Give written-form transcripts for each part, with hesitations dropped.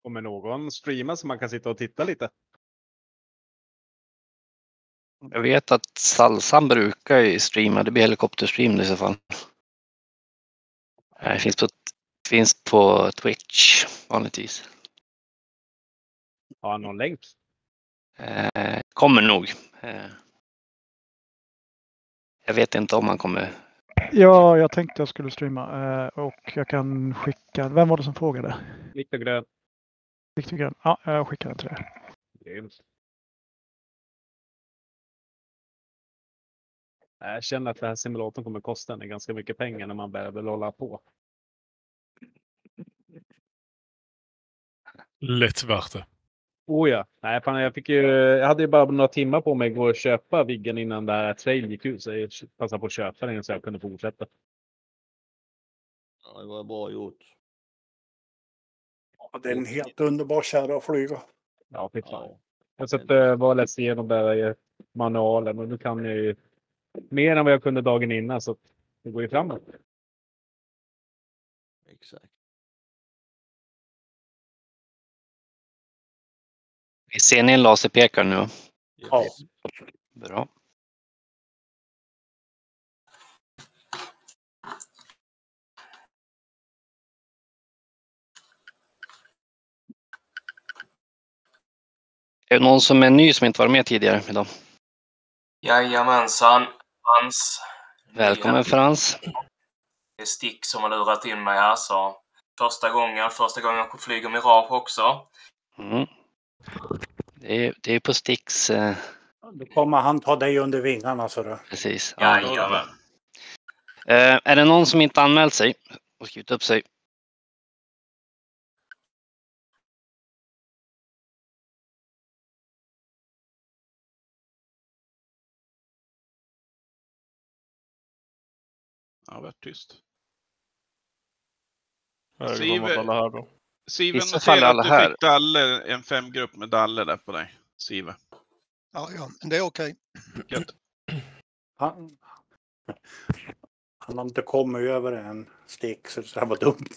Kommer någon streama så man kan sitta och titta lite? Jag vet att Salsan brukar ju streama, det blir helikopterstream i så fall. Det finns på Twitch vanligtvis. Har någon länk? Kommer nog. Jag vet inte om han kommer. Ja, jag tänkte jag skulle streama och jag kan skicka. Vem var det som frågade? Viktor Grön. Viktor Grön. Ja, jag skickar den till dig. Grymt. Jag känner att den här simulatorn kommer kosta en ganska mycket pengar när man börjar hålla på. Lätt värt det. Oh ja. Nej, fan, jag hade ju bara några timmar på mig att gå och köpa Viggen innan det här trail gick ut. Så jag passade på att köpa den så jag kunde fortsätta. Ja, det var bra gjort. Ja, det är en helt underbar kärra att flyga. Ja, fy fan. Jag satt bara läst igenom där manualen och nu kan jag ju mer än vad jag kunde dagen innan, så det går ju framåt. Exakt. Vi ser ni en laserpekare nu? Ja. Bra. Är det någon som är ny som inte var med tidigare idag? Jajamensan, Frans. Välkommen Frans. Det är Stick som har lurat in mig här, så första gången jag flyger Mirage också. Mm. Det är på Sticks. Då kommer han ta dig under vingarna, så då. Precis. Jajamän. Är det någon som inte anmält sig och skrivit upp sig? Ja, varit tyst. I Sive, så fall notera alla att du här. fick Dalle, en 5-grupp med Dalle där på dig. Sive. Ja, men det är okej. Gött. Han har inte kommit över en stick, så det här var dumt.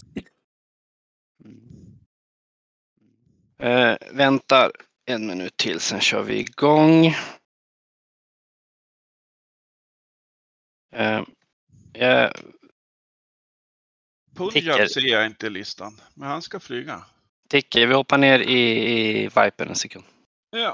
Väntar en minut till, sen kör vi igång. Punjab ser jag inte i listan, men han ska flyga. Ticker, vi hoppar ner i Viper en sekund. Ja.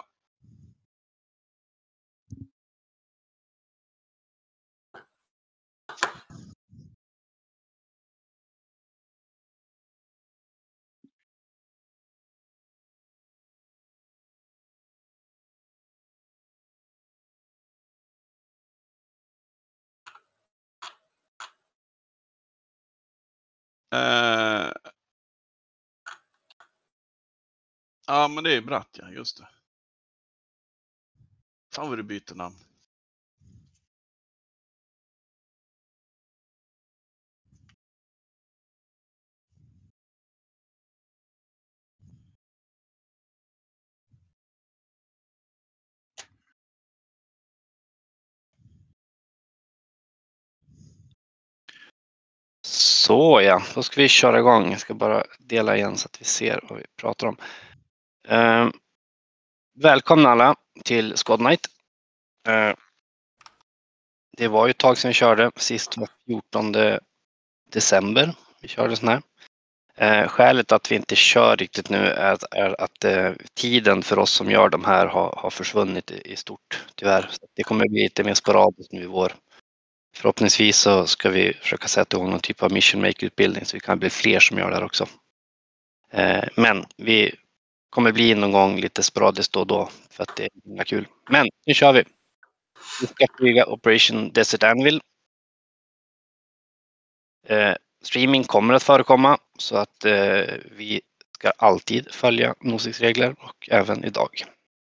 Ja, men det är Bratt, ja, just det. Fan vad du byter namn. Så ja, då ska vi köra igång. Jag ska bara dela igen så att vi ser vad vi pratar om. Välkomna alla till Squad Night. Det var ju ett tag sedan vi körde. Sist var 14 december vi körde sån här. Skälet att vi inte kör riktigt nu är att tiden för oss som gör de här har försvunnit i stort, tyvärr. Så det kommer bli lite mer sporadiskt nu i vår. Förhoppningsvis så ska vi försöka sätta igång någon typ av mission maker-utbildning så vi kan bli fler som gör det här också. Men vi kommer bli någon gång lite sporadiskt då och då för att det är himla kul. Men nu kör vi. Vi ska flyga Operation Desert Anvil. Streaming kommer att förekomma så att vi ska alltid följa NOSIX-regler och även idag.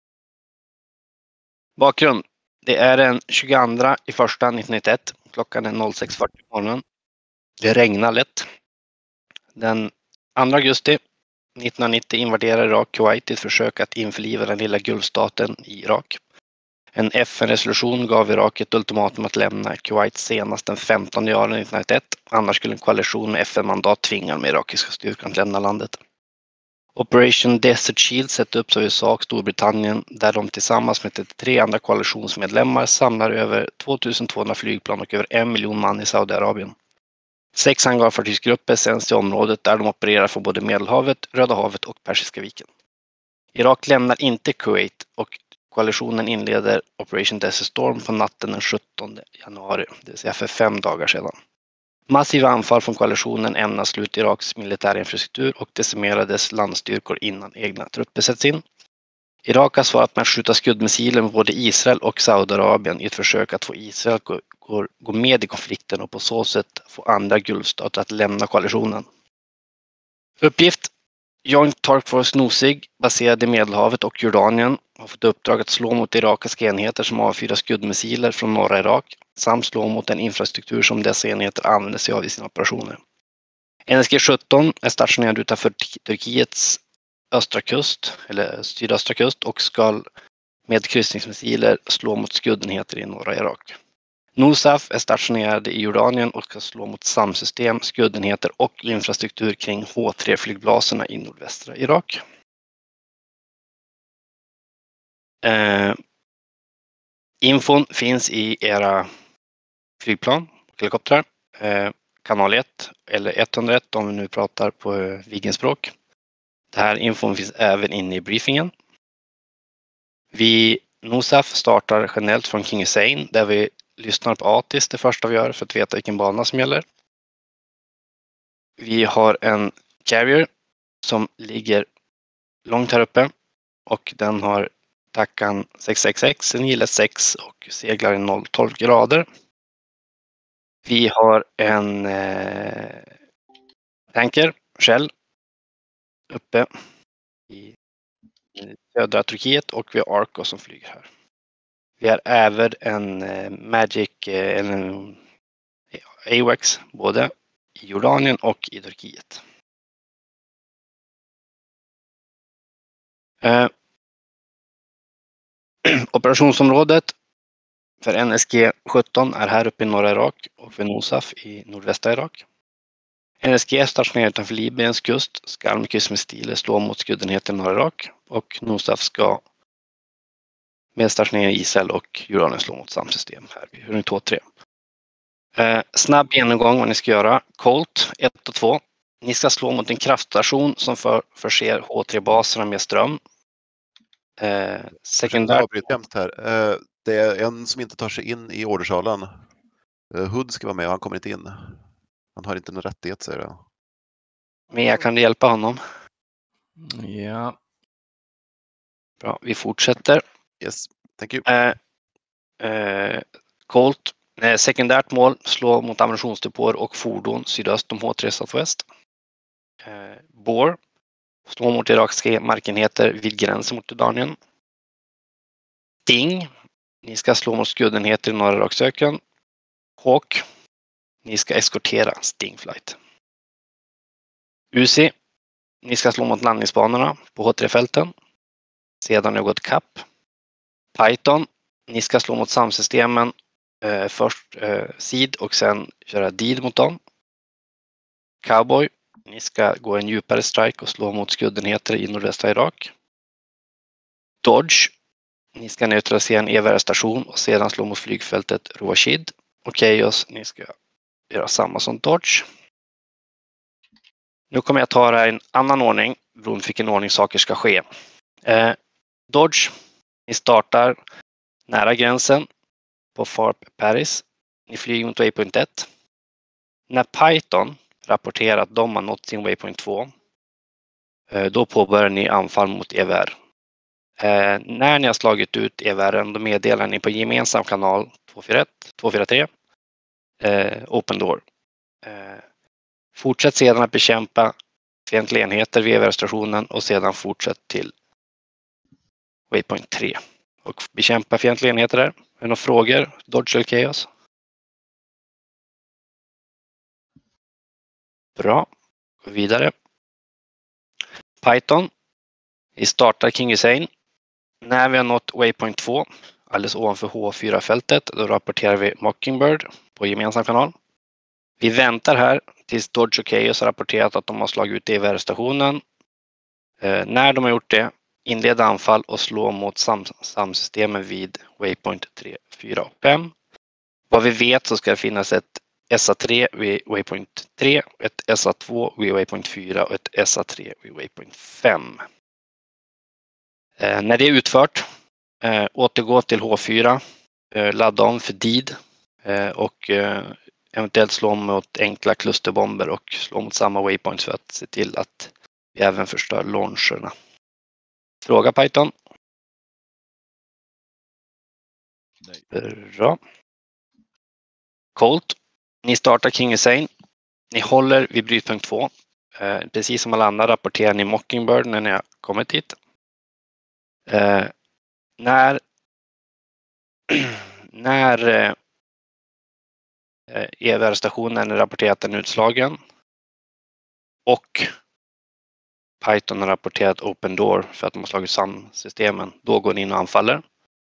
Bakgrund. Det är den 22/1/1991. Klockan är 06:40 på morgonen. Det regnar lätt. Den 2 augusti 1990 invaderar Irak Kuwait i ett försök att införliva den lilla gulfstaten i Irak. En FN-resolution gav Irak ett ultimatum att lämna Kuwait senast den 15 januari 1991. Annars skulle en koalition med FN-mandat tvinga de irakiska styrkan att lämna landet. Operation Desert Shield sätts upp av USA och Storbritannien där de tillsammans med 3 andra koalitionsmedlemmar samlar över 2200 flygplan och över 1 miljon man i Saudiarabien. 6 hangarfartygsgrupper sänds till området där de opererar från både Medelhavet, Röda havet och Persiska viken. Irak lämnar inte Kuwait och koalitionen inleder Operation Desert Storm på natten den 17 januari, det vill säga för 5 dagar sedan. Massiva anfall från koalitionen ämnar sluta Iraks militära infrastruktur och decimera dess landstyrkor innan egna trupper sätts in. Irak har svarat med att skjuta skuddmissiler mot både Israel och Saudiarabien i ett försök att få Israel att gå med i konflikten och på så sätt få andra gulfstater att lämna koalitionen. Uppgift: Joint Task Force Nosig, baserad i Medelhavet och Jordanien, har fått uppdrag att slå mot irakiska enheter som avfyrar skuddmissiler från norra Irak samt slå mot den infrastruktur som dessa enheter använder sig av i sina operationer. NSG-17 är stationerad utanför Turkiets östra kust eller sydöstra kust och ska med kryssningsmissiler slå mot skuddenheter i norra Irak. NOSAF är stationerade i Jordanien och ska slå mot samsystem, skuddenheter och infrastruktur kring H3-flygbaserna i nordvästra Irak. Infon finns i era flygplan och helikoptrar. Kanal 1 eller 101 om vi nu pratar på Viggenspråk. Det här infon finns även inne i briefingen. NOSAF startar generellt från King Hussein där vi lyssnar på ATIS det första vi gör för att veta vilken bana som gäller. Vi har en carrier som ligger långt här uppe och den har tackan 666, en gillet 6 och seglar i 0-12 grader. Vi har en tanker, Shell, uppe i södra Turkiet och vi har Arco som flyger här. Vi har även en Magic, en AWACS både i Jordanien och i Turkiet. Operationsområdet för NSG-17 är här uppe i norra Irak och för NOSAF i nordvästra Irak. NSG är stationerad utanför Libyens kust, ska med kryssmissiler slå mot skuddenheter i norra Irak och NOSAF ska med stationering i Israel och Jordanien slå mot samsystem här vid Hurning 2-3. Snabb genomgång vad ni ska göra. Colt 1 och 2. Ni ska slå mot en kraftstation som förser H3-baserna med ström. Sekundärt. Det är en som inte tar sig in i ordersalen. Hood ska vara med och han kommer inte in. Han har inte någon rättighet, säger jag. Men jag kan hjälpa honom. Ja. Bra, vi fortsätter. Yes, thank you. Colt. Sekundärt mål, slå mot ammunitionsdepåer och fordon sydöst om H3 Southwest. Bore. Slå mot irakiska markenheter vid gränsen mot Jordanien. Sting. Ni ska slå mot skuddenheter i norra Iraksöken. Hawk. Ni ska eskortera Sting Flight. Uzi. Ni ska slå mot landningsbanorna på H3-fälten. Sedan har gått kapp. Python. Ni ska slå mot samsystemen. Först SID och sen köra DID mot dem. Cowboy. Ni ska gå en djupare strike och slå mot skuddenheter i nordvästra Irak. Dodge. Ni ska neutralisera en EVR-station och sedan slå mot flygfältet Rouashid. Och Chaos. Ni ska göra samma som Dodge. Nu kommer jag ta det här i en annan ordning. Beroende på vilken ordning saker ska ske. Dodge. Ni startar nära gränsen på Farp Paris. Ni flyger mot Waypoint 1. När Python rapporterar att de har nått sin Waypoint 2. Då påbörjar ni anfall mot EVR. När ni har slagit ut EVR, då meddelar ni på gemensam kanal 241, 243 Open Door. Fortsätt sedan att bekämpa fientliga enheter vid EVR-stationen och sedan fortsätt till Waypoint 3. Och bekämpa fientliga enheter där. Är det några frågor? Dodge eller Chaos? Bra. Gå vidare. Python. Vi startar King Hussein. När vi har nått Waypoint 2, alldeles ovanför H4-fältet, då rapporterar vi Mockingbird på gemensam kanal. Vi väntar här tills Dodge och Chaos har rapporterat att de har slagit ut EVR-stationen. När de har gjort det, inleda anfall och slå mot samsystemen vid waypoint 3, 4 och 5. Vad vi vet så ska det finnas ett SA3 vid waypoint 3, ett SA2 vid waypoint 4 och ett SA3 vid waypoint 5. När det är utfört, återgå till H4, ladda om för DID och eventuellt slå mot enkla klusterbomber och slå mot samma waypoints för att se till att vi även förstör launcherna. Fråga Python? Bra. Colt. Ni startar King Hussein. Ni håller vid brytpunkt 2. Precis som alla andra rapporterar ni Mockingbird när ni har kommit hit. När EVR-stationen är rapporterat den utslagen och Python har rapporterat Open Door för att de har slagit samman systemen, då går ni in och anfaller.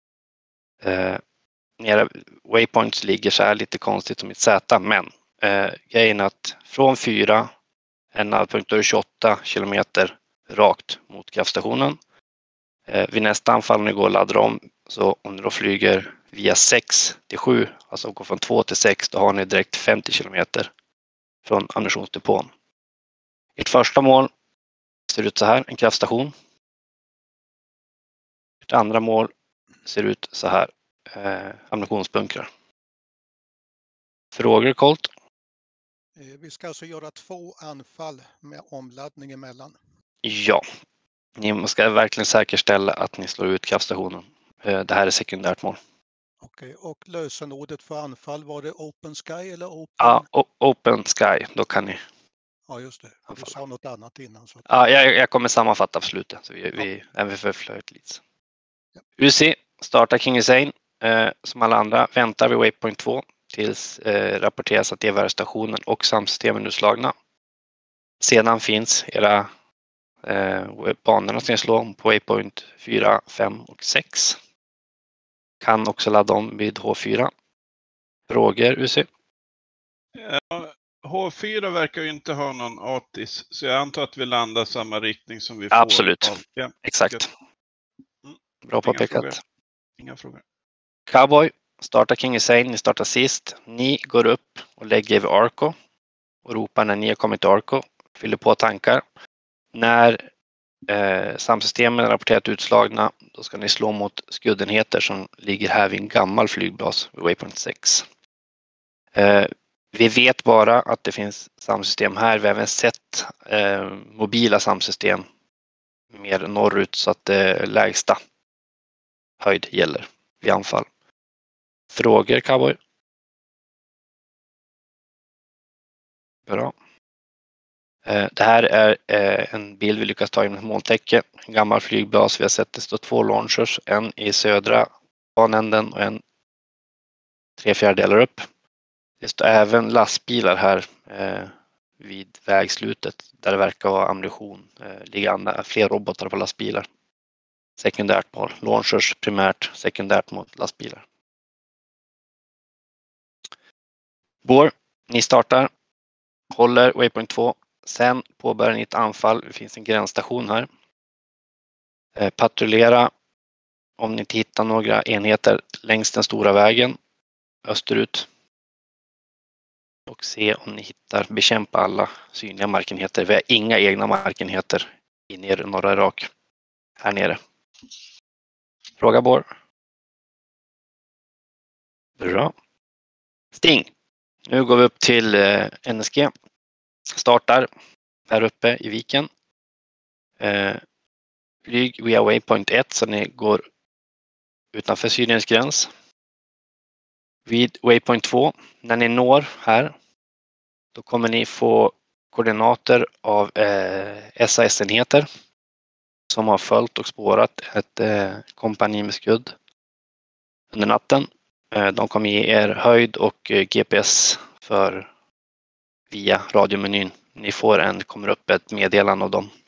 Era waypoints ligger så här lite konstigt som ett Z, men grejen är att från 4 en navpunkt är 28 kilometer rakt mot kraftstationen. Vid nästa anfall när ni går och laddar om, så om ni då flyger via 6 till 7, alltså går från 2 till 6, då har ni direkt 50 kilometer från ammunitionsdepån. Ert första mål ser ut så här, en kraftstation. Ert andra mål ser ut så här, ammunitionsbunkrar. Frågor, Colt? Vi ska alltså göra 2 anfall med omladdning emellan. Ja, ni ska verkligen säkerställa att ni slår ut kraftstationen. Det här är sekundärt mål. Okej, och lösenordet för anfall, var det Open Sky eller Open? Ja, Open Sky, då kan ni. Ja, just det. Du sa något annat innan. Så. Ja, jag kommer sammanfatta på slutet. Så även för flöjt lite. Ja. UC startar King Hussein. Som alla andra väntar vid waypoint 2 tills rapporteras att EVR-stationen och samsystemen är slagna. Sedan finns era banorna som slår på waypoint 4, 5 och 6. Kan också ladda om vid H4. Frågor, UC? H4 verkar ju inte ha någon ATIS, så jag antar att vi landar samma riktning som vi får. Absolut, exakt. Bra påpekat. Inga frågor. Cowboy startar King Hussein, ni startar sist. Ni går upp och lägger vid Arco och ropar när ni har kommit till Arco. Fyller på tankar. När samsystemen rapporterat utslagna, då ska ni slå mot skuddenheter som ligger här vid en gammal flygbas vid waypoint 6. Vi vet bara att det finns samsystem här. Vi har även sett mobila samsystem mer norrut, så att lägsta höjd gäller vid anfall. Frågor, Cowboy? Bra. Det här är en bild vi lyckas ta in ett molntäcke. En gammal flygbas. Vi har sett det står 2 launchers. En i södra banänden och en 3/4 upp. Det står även lastbilar här vid vägslutet där det verkar vara ammunition liggande. Fler robotar på lastbilar. Sekundärt mål. Launchers primärt, sekundärt mot lastbilar. Bor, ni startar. Håller waypoint 2. Sen påbörjar ni ett anfall. Det finns en gränsstation här. Patrullera om ni inte hittar några enheter längs den stora vägen österut. Och se om ni hittar, bekämpa alla synliga markenheter. Vi har inga egna markenheter i norra Irak. Här nere. Fråga Bor. Bra. Sting. Nu går vi upp till NSG. Startar här uppe i viken. Flyg via waypoint 1 så ni går utanför Syriens gräns. Vid waypoint 2, när ni når här, då kommer ni få koordinater av SAS-enheter som har följt och spårat ett kompani med skudd under natten. De kommer ge er höjd och GPS för via radiomenyn. Ni kommer upp ett meddelande av dem.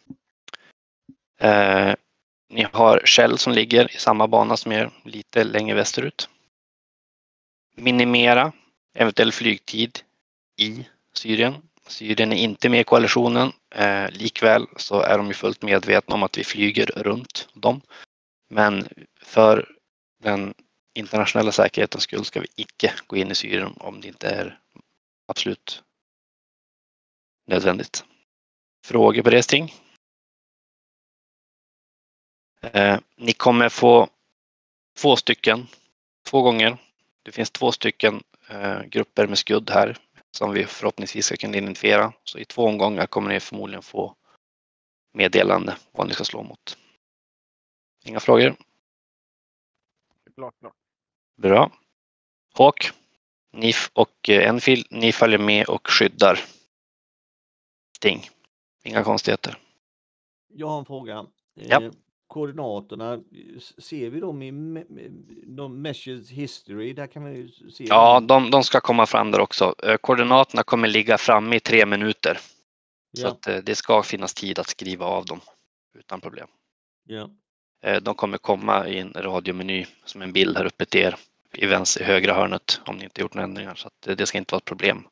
Ni har Shell som ligger i samma bana som er, lite längre västerut. Minimera eventuell flygtid i Syrien. Syrien är inte med i koalitionen. Likväl så är de ju fullt medvetna om att vi flyger runt dem. Men för den internationella säkerhetens skull ska vi icke gå in i Syrien om det inte är absolut nödvändigt. Frågor på det, Sting? Ni kommer få 2 gånger. Det finns 2 grupper med skudd här som vi förhoppningsvis ska kunna identifiera. Så i 2 omgångar kommer ni förmodligen få meddelande vad ni ska slå mot. Inga frågor? Klart. Bra. Hawk, ni och Enfield, ni följer med och skyddar Sting. Inga konstigheter. Jag har en fråga. Ja. Koordinaterna, ser vi dem i de Meshes History? Där kan man ju se. Ja, de ska komma fram där också. Koordinaterna kommer ligga framme i 3 minuter. Så att det ska finnas tid att skriva av dem utan problem. Ja. De kommer komma i en radiomeny som en bild här uppe till er i högra hörnet om ni inte gjort några ändringar. Så att det ska inte vara ett problem.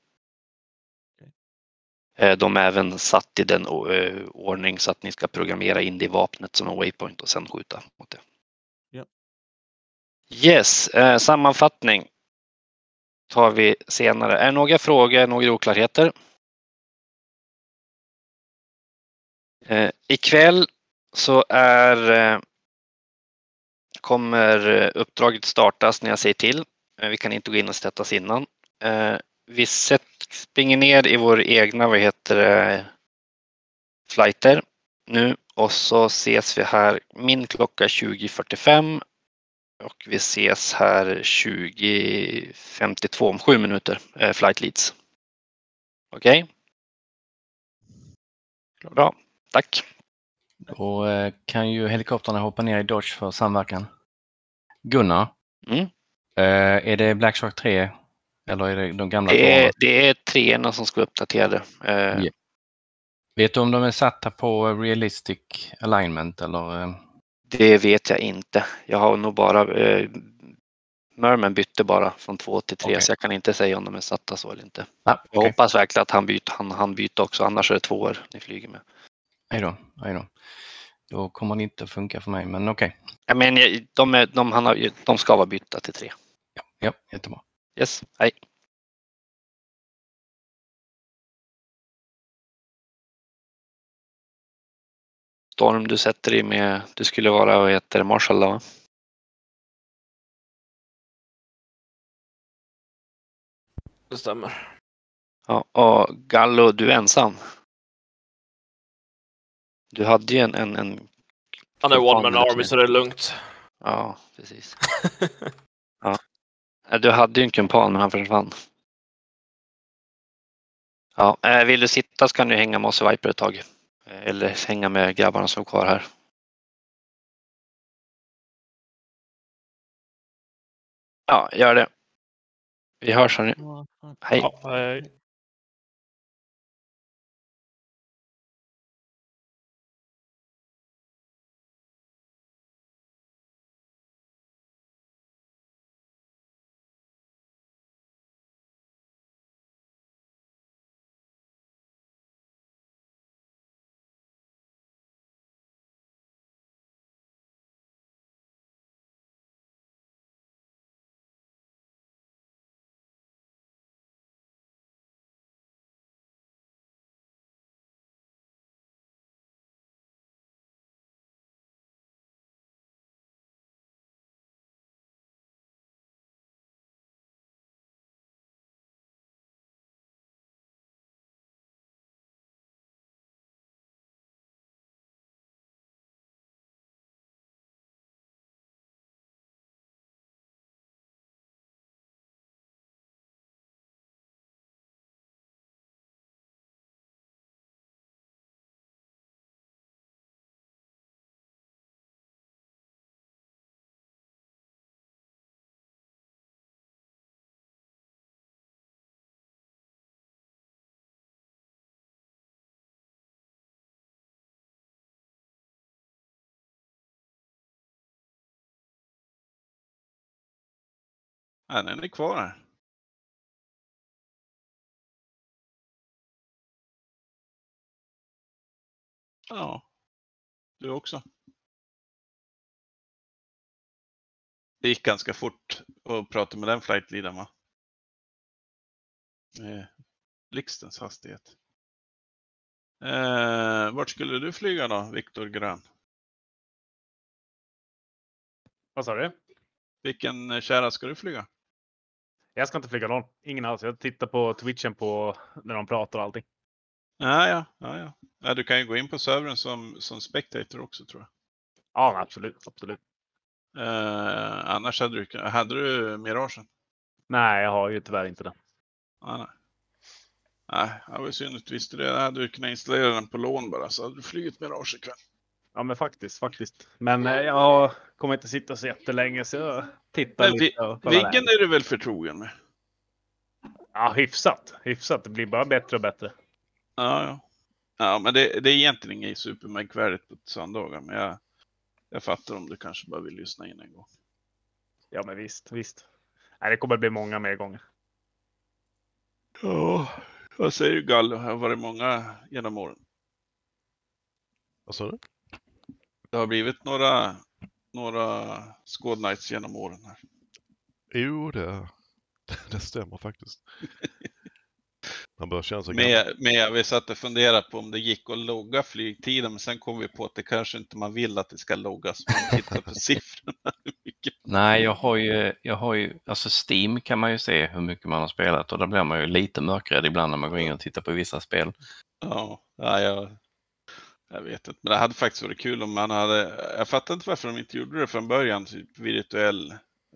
De är även satt i den ordning så att ni ska programmera in det i vapnet som en waypoint och sen skjuta mot det. Ja. Yes, sammanfattning tar vi senare. Är några frågor, några oklarheter? Ikväll så kommer uppdraget startas när jag säger till. Vi kan inte gå in och sätta oss innan. Vi springer ner i vår egna flighter nu och så ses vi här. Min klocka 20:45 och vi ses här 20:52 om 7 minuter. Flight leads. Okej? Bra, tack. Då kan ju helikoptrarna hoppa ner i Dodge för samverkan. Gunnar, är det Black Shark 3 eller är det de gamla tvåorna? Det är 3:orna som ska vara uppdaterade. Yeah. Vet du om de är satta på realistic alignment eller? Det vet jag inte. Jag har nog bara Merman bytte bara från 2 till 3 så jag kan inte säga om de är satta så eller inte. Jag hoppas verkligen att han byter också, annars är det 2 år ni flyger med. Nej då. Då kommer det inte att funka för mig, men okej. Jag menar, de ska vara bytta till 3. Ja, jättebra. Yes, hej. Storm, du sätter dig med, du skulle vara, vad heter Marshall då, va? Det stämmer. Ja, och Gallo, du är ensam. Du hade ju en Han är one man army så det är lugnt. Ja, precis. Ja. Du hade ju en kumpan men han försvann. Ja, vill du sitta så kan du hänga med oss i Viper ett tag. Eller hänga med grabbarna som är kvar här. Ja, gör det. Vi hörs hörni. Hej. Ja, hej. Ja, den är kvar här. Ja. Du också. Det gick ganska fort att prata med den flightleadern, va? Med blixtens hastighet. Vart skulle du flyga då, Viktor Grön? Vad sa du? Vilken kära ska du flyga? Jag ska inte flyga någon. Ingen alls. Jag tittar på Twitchen på när de pratar och allting. Ja. Du kan ju gå in på servern som spectator också, tror jag. Ja, absolut. Annars hade du Miragen? Nej, jag har ju tyvärr inte det. Nej, det var synd att du visste det. Hade du kunnat installera den på lån bara, så hade du flugit Mirage ikväll. Ja, men faktiskt. Men jag kommer inte sitta så jättelänge, så jag tittar men lite. Viggen är du väl förtrogen med? Ja, hyfsat. Det blir bara bättre och bättre. Ja, men det är egentligen inget supermärkvärdigt på söndagar, men jag fattar om du kanske bara vill lyssna in en gång. Ja, men visst. Nej, det kommer bli många mer gånger. Ja, vad säger du, Gallo? Har varit många genom åren? Vad sa du? Det har blivit några Squad Nights genom åren här. Jo, det stämmer faktiskt. Man börjar känna sig Men vi satt och funderade på om det gick att logga flygtiden, men sen kom vi på att det kanske inte man vill att det ska loggas. Man tittar på siffrorna. Nej, jag har ju, alltså Steam kan man ju se hur mycket man har spelat, och då blir man ju lite mörkrädd ibland när man går in och tittar på vissa spel. Ja, jag vet inte. Men det hade faktiskt varit kul om man hade, jag fattar inte varför de inte gjorde det från början, typ virtuell,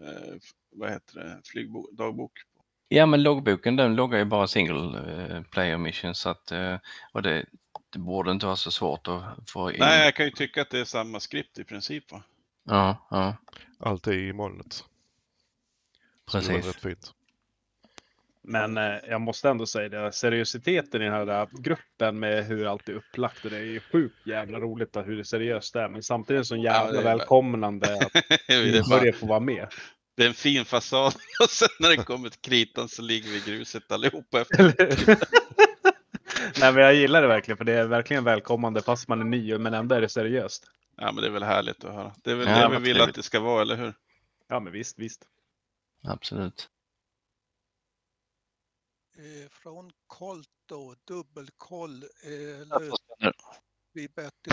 flygdagbok. Ja, men loggboken, den loggar ju bara single player mission, så att, och det borde inte vara så svårt att få in. Nej, jag kan ju tycka att det är samma skript i princip, va? Ja. Allt är i molnet. Precis. Rätt fint. Men jag måste ändå säga det, seriositeten i den här gruppen med hur allt är upplagt, och det är ju sjukt jävla roligt hur det seriöst är, men samtidigt så jävla välkomnande att vi börjar få vara med. Det är en fin fasad, och sen när det kommer till kritan så ligger vi i gruset allihopa efter. Nej, men jag gillar det verkligen, för det är verkligen välkommande fast man är ny, men ändå är det seriöst. Ja, men det är väl härligt att höra. Det är väl det vi vill att det ska vara, eller hur? Ja, men visst. Absolut. Från Colt då, dubbelkoll. Vi Bertil.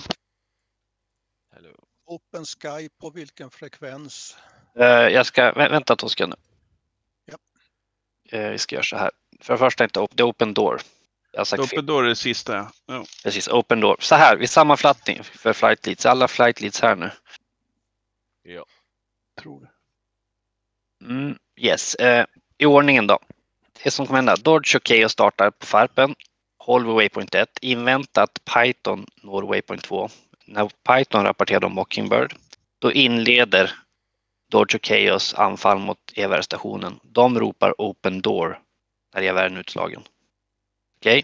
Open Sky på vilken frekvens? Jag ska vänta Tosca nu. Ja. Vi ska göra så här. För det första inte det är Open Door. Open Door är det sista. Ja. Precis, Open Door. Så här, vi sammanfattning för flight leads. Alla flight leads här nu. Ja, tror det. Yes. I ordningen då. Det som kommer hända. Dodge och Chaos startar på Farpen. Håll vid waypoint 1. Invänta att Python når waypoint 2. När Python rapporterar om Mockingbird, då inleder Dodge och Chaos anfall mot EVR-stationen. De ropar Open Door när EVR är utslagen. Okej?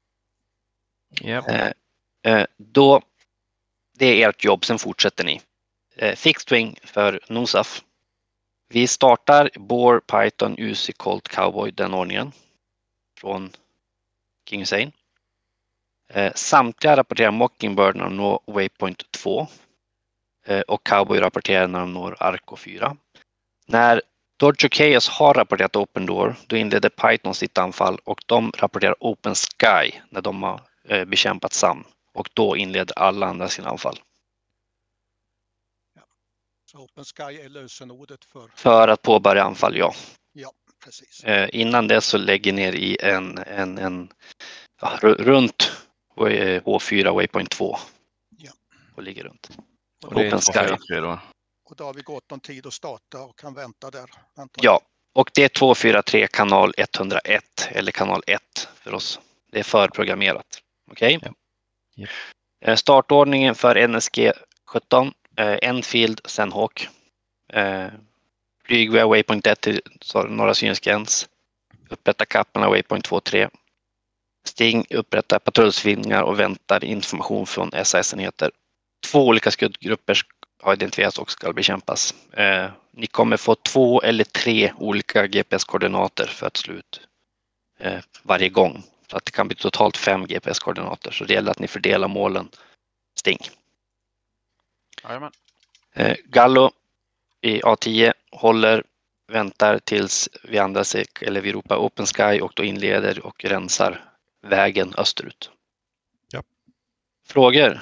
Yep. Då, det är ert jobb, sen fortsätter ni. Fixed wing för NOSAF. Vi startar Boar, Python, UC, Colt, Cowboy, den ordningen. Från King Hussein. Samtliga rapporterar Mockingbird när de når waypoint 2. Och Cowboy rapporterar när de når Arco 4. När Dodge och Chaos har rapporterat Open Door, då inleder Python sitt anfall, och de rapporterar Open Sky när de har bekämpat SAM. Och då inleder alla andra sina anfall. Ja. Så Open Sky är lösenordet för att påbörja anfall, ja. Ja, precis. Innan det så lägger ner i runt H4 waypoint 2. Ja. Och ligger runt. Och det Open Sky. Och då har vi gått någon tid att starta och kan vänta där. Ja, och det är 243 kanal 101 eller kanal 1 för oss. Det är förprogrammerat. Okej? Okay? Yep. Startordningen för NSG 17. Enfield, sen Hawk. Flyg via waypoint 1 till norra Syriens gräns. Upprätta kapparna waypoint 2-3. Sting upprättar patrullsvingar och väntar information från SAS-enheter. 2 olika skuddgrupper har identifierats och ska bekämpas. Ni kommer få 2 eller 3 olika GPS-koordinater för att slå ut varje gång. Så att det kan bli totalt 5 GPS-koordinater. Så det gäller att ni fördelar målen Sting. Jajamän. Gallo i A10 håller, väntar tills vi andra eller vi ropar Open Sky och då inleder och rensar vägen österut. Ja. Frågor?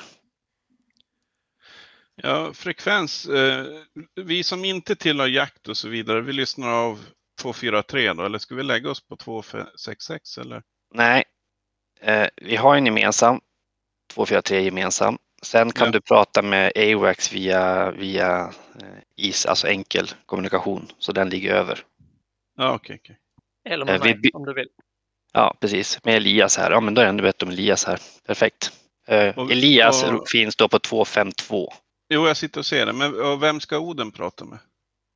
Ja, frekvens. Vi som inte tillhör jakt och så vidare, vi lyssnar av 243 då, eller ska vi lägga oss på 266 eller? Nej, vi har en gemensam, 243 gemensam. Sen kan du prata med AWACS via IS, alltså enkel kommunikation, så den ligger över. Ja, okej. Eller med mig om du vill. Ja, precis. Med Elias här. Ja, men då är det ändå bättre om Elias här. Perfekt. Elias finns då på 252. Jo, jag sitter och ser det. Men vem ska Oden prata med?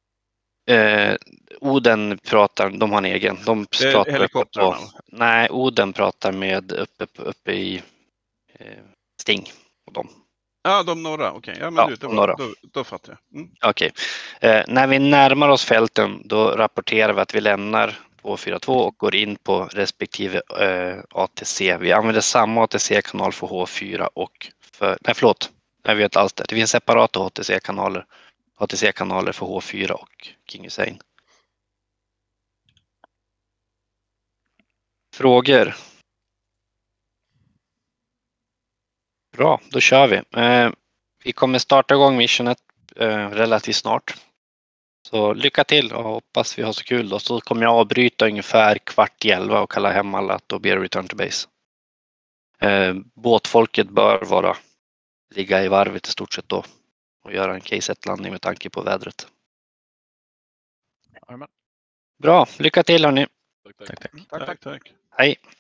Oden pratar, de har en egen. De pratar helikoptrarna? Nej, Oden pratar med uppe i Sting och dem. Ja, de norra. Okej. Ja, men då fattar jag. Mm. Okej. När vi närmar oss fälten, då rapporterar vi att vi lämnar 242 och går in på respektive ATC. Vi använder samma ATC-kanal för H4 och för... Nej, förlåt. Jag vet alls det. Det finns separata ATC-kanaler för H4 och King Hussein. Frågor? Bra, då kör vi. Vi kommer starta igång missionet relativt snart. Så lycka till och hoppas vi har så kul då. Så kommer jag avbryta ungefär 10:15 och kalla hem alla att då blir det return to base. Båtfolket bör ligga i varvet i stort sett då och göra en K-set-landning med tanke på vädret. Jajamän. Bra, lycka till hörni. Tack. Hej.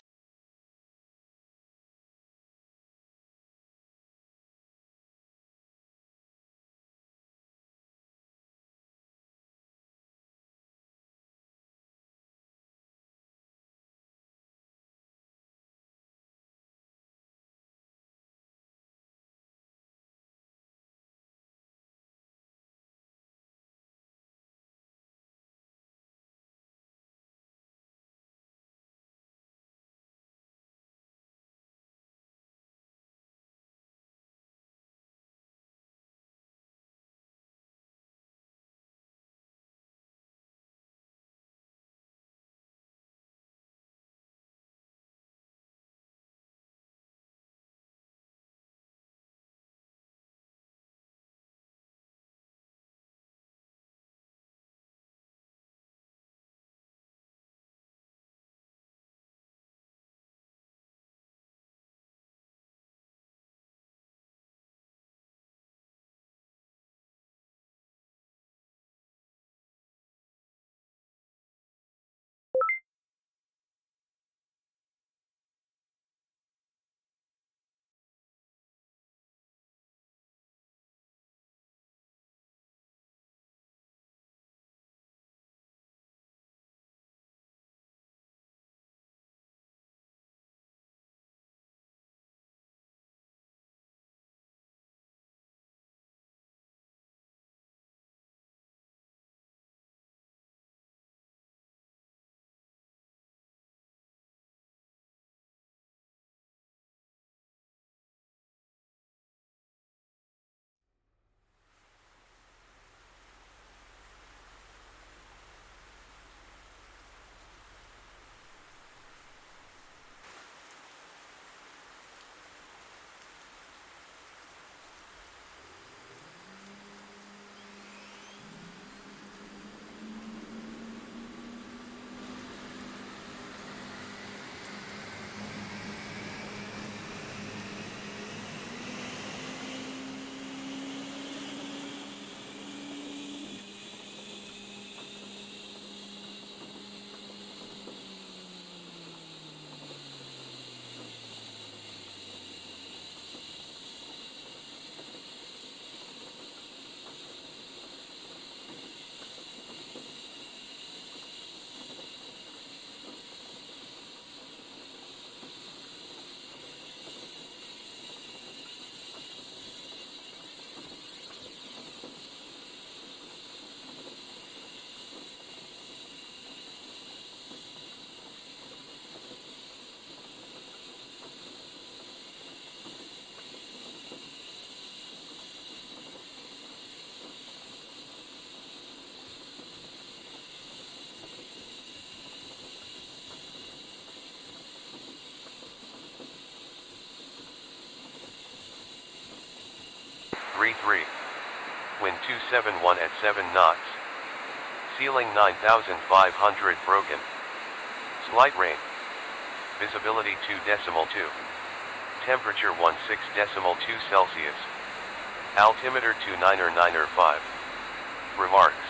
33. Wind 271 at 7 knots. Ceiling 9,500 broken. Slight rain. Visibility 2.2. Temperature 16.2 Celsius. Altimeter 2995. Remarks.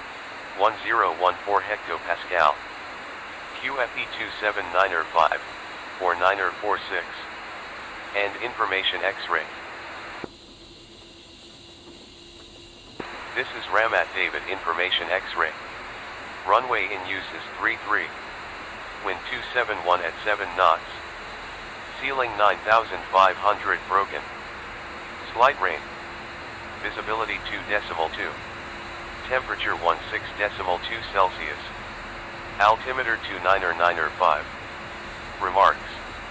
1014 hectopascal. QFE 27905, 4946. And information X-ray. This is Ramat David information X-ray. Runway in use is 33. Wind 271 at 7 knots. Ceiling 9,500 broken. Slight rain. Visibility 2.2. Temperature 16.2 Celsius. Altimeter 2995. Remarks.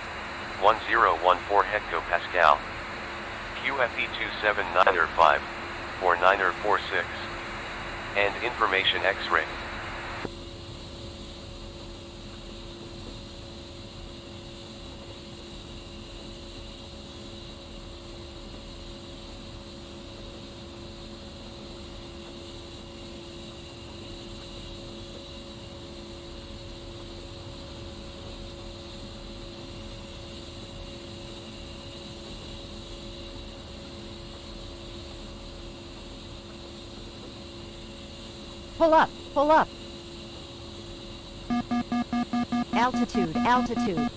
1014 hectopascal. QFE 27905, 4946. And information X-ray. Pull up, pull up. Altitude, altitude.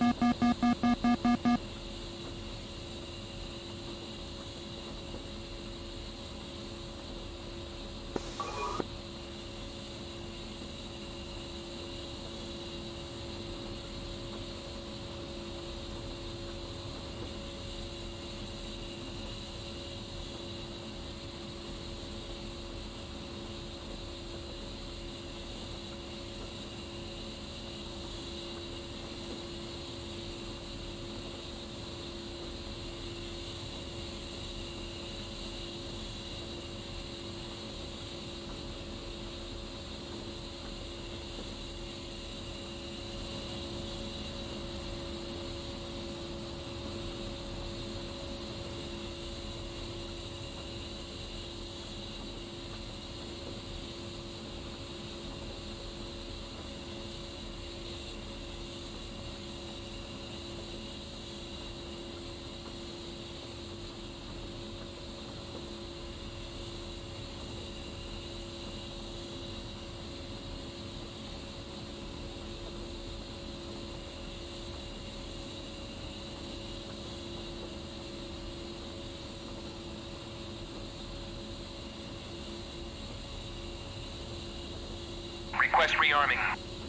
Request rearming.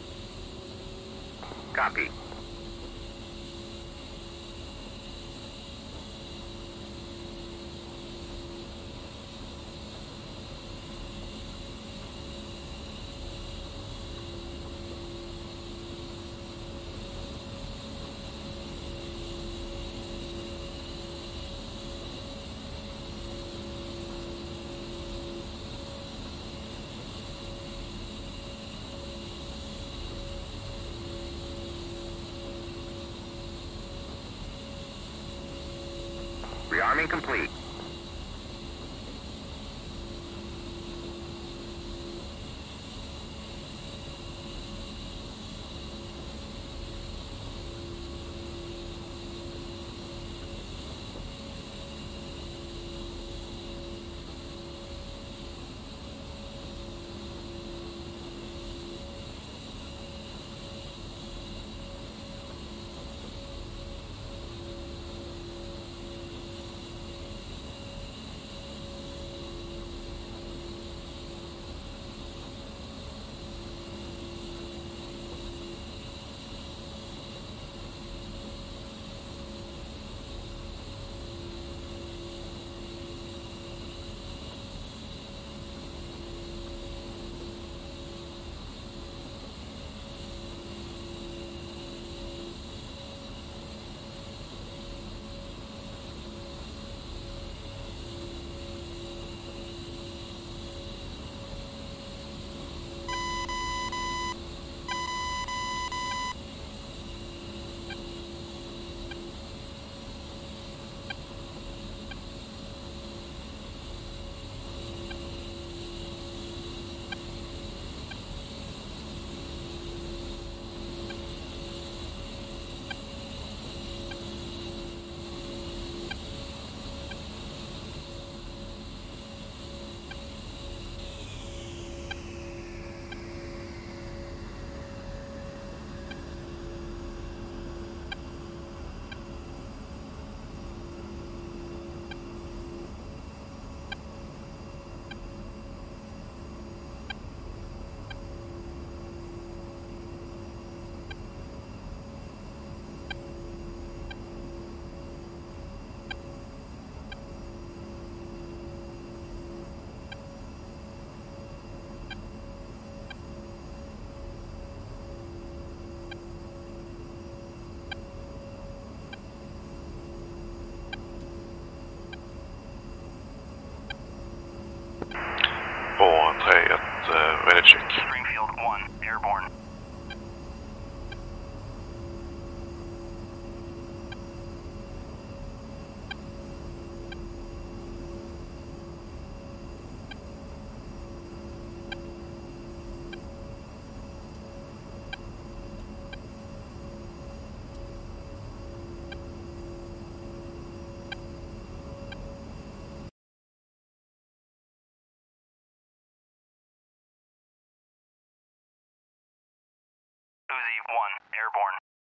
Copy. Rearming complete. ready check. Springfield 1, airborne. Uzi 1, airborne.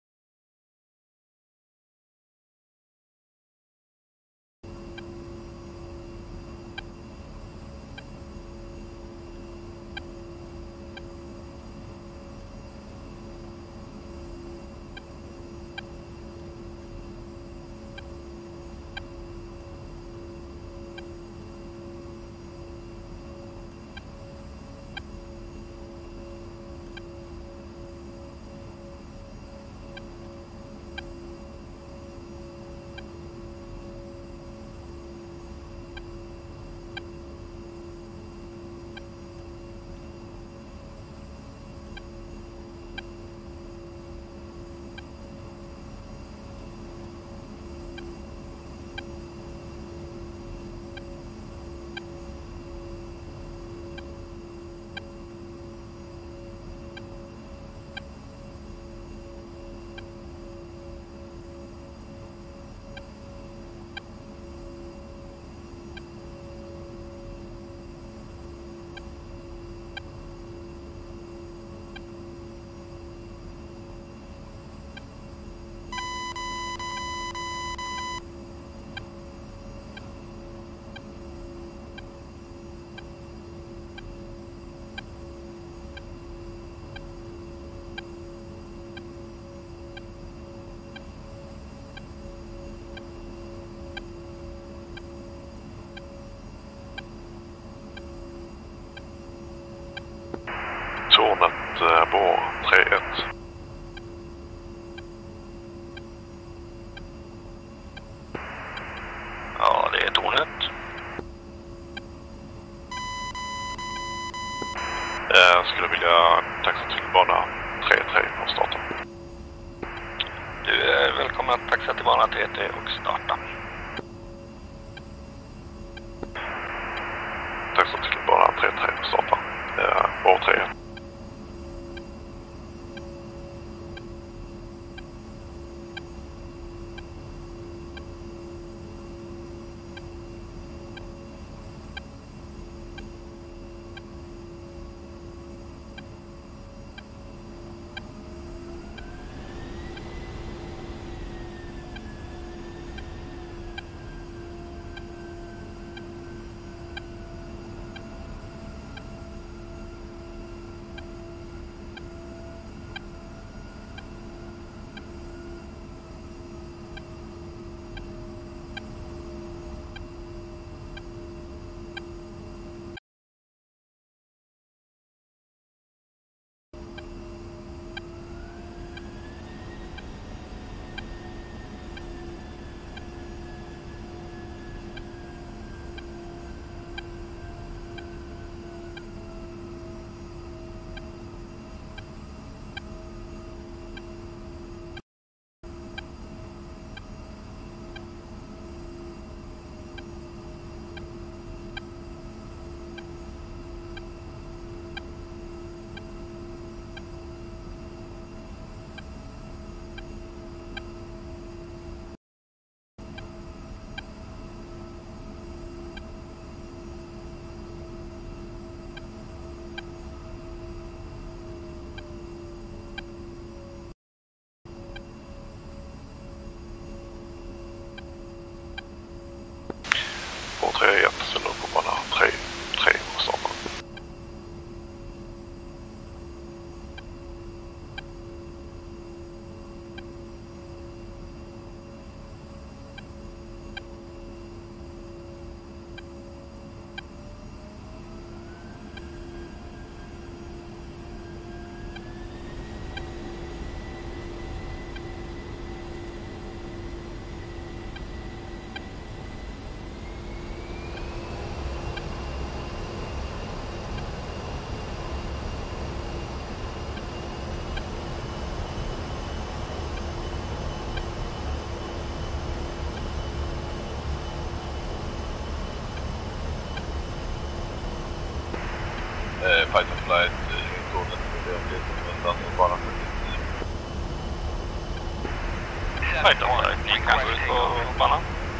Tornet på 3-1. Ja, det är tornet. Jag skulle vilja taxa till bana 3-3 och starta. Du är välkommen att taxa till bana 3-3 och starta. Taxa till bana 3-3 och starta. Bana 3-1. På 3-1 så nu på bana 3-3 och starta. Python Flight koden bara för Python Flight, ni kan gå ut på banan.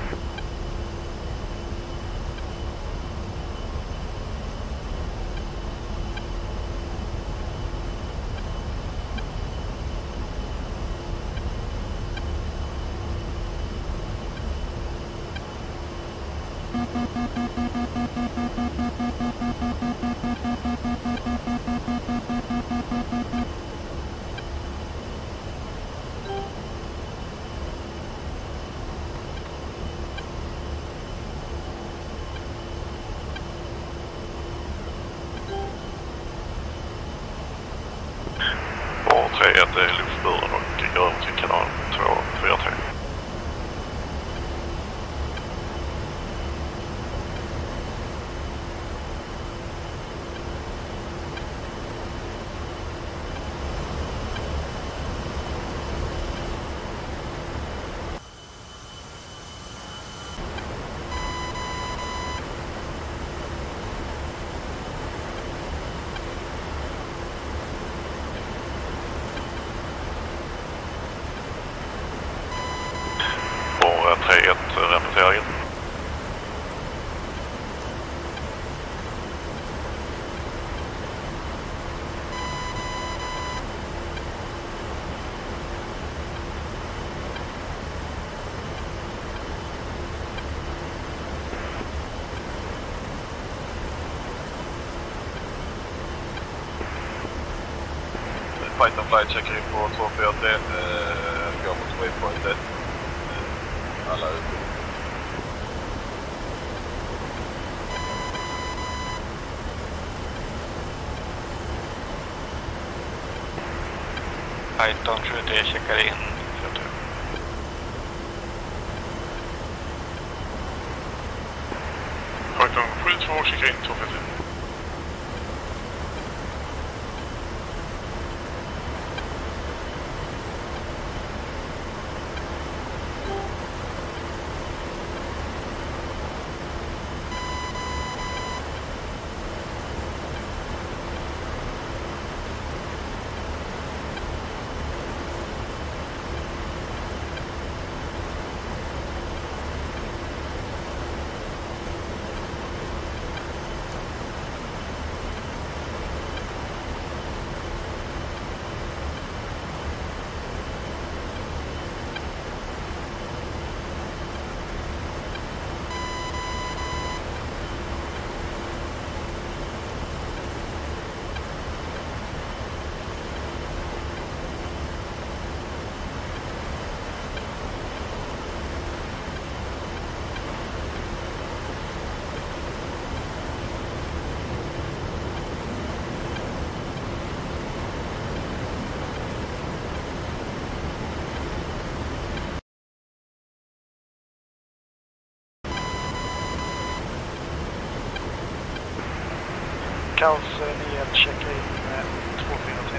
Bra 3-1 är luftburen och över till kanal 243. Bra 3-1 rapporterar in. Python Flight checkar in på 243, går mot waypoint 1. Alla ute. Python 23 checkar in. Python 72 checkar in 243. Kaos 9 checkar in 243.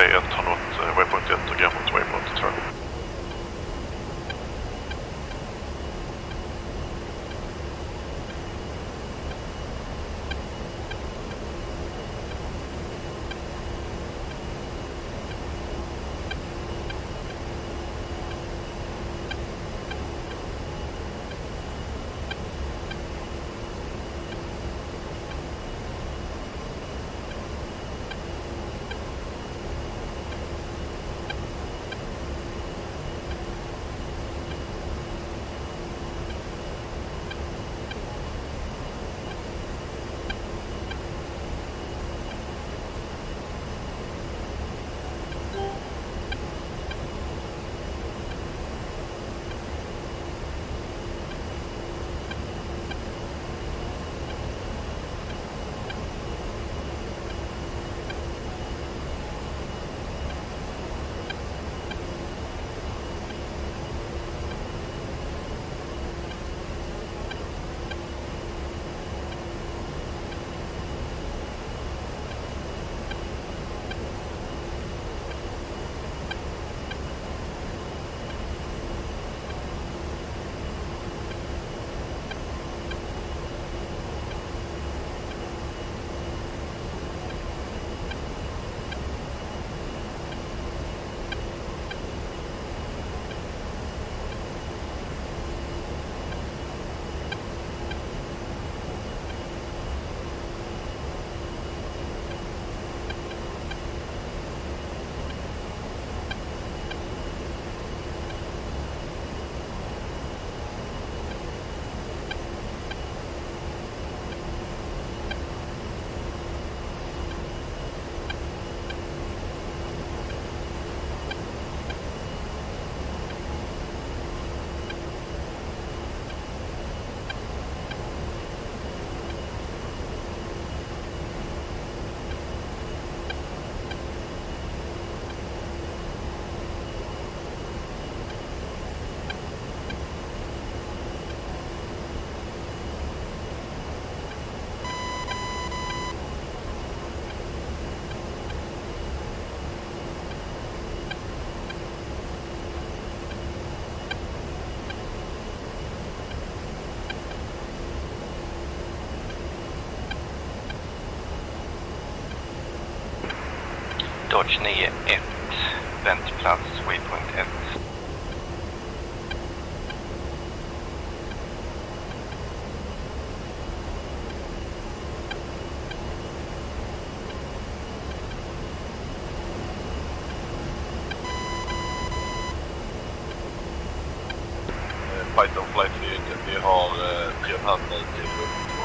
T1 har nått waypoint 1 och går mot waypoint 2. Dodge 9-1, väntplats, waypoint 1. Python Flight Lead, vi har 3,5 till luftfart.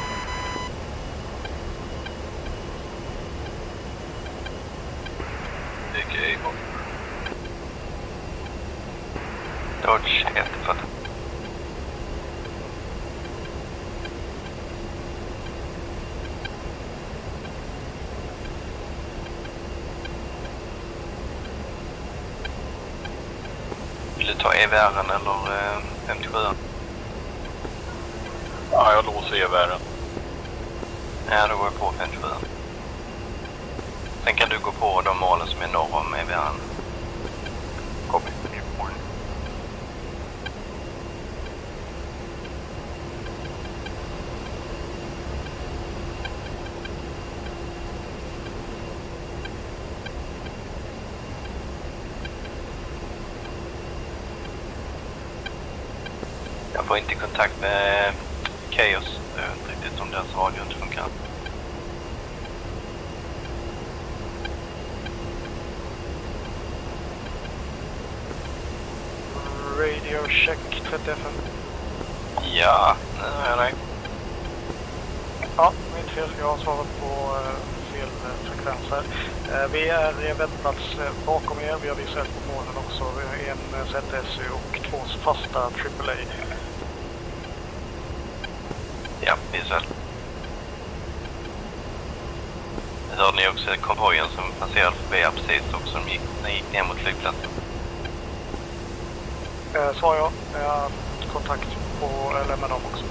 DKA bort. Dodge 1 för. Vill du ta EVR:en eller 57? Ja, jag låser EVR:en. Ja, då går jag på 57. Sen kan du gå på de målen som är norr om EVR:en. Copy. Jag får inte kontakt med Chaos. Jag vet inte riktigt om deras radio inte funkar. Radio check 30 FM. Ja, nu är jag dig. Ja, mitt fel. Jag har svarat på fel frekvenser. Vi är i en väntplats bakom er. Vi har visat på målen också. Vi har en ZSU och 2 fasta AAA. Ja, visat. Hörde ni också konvojen som passerade förbi här precis också? De gick ner mot flygplatsen. Svar jag. Jag har haft kontakt med dem också.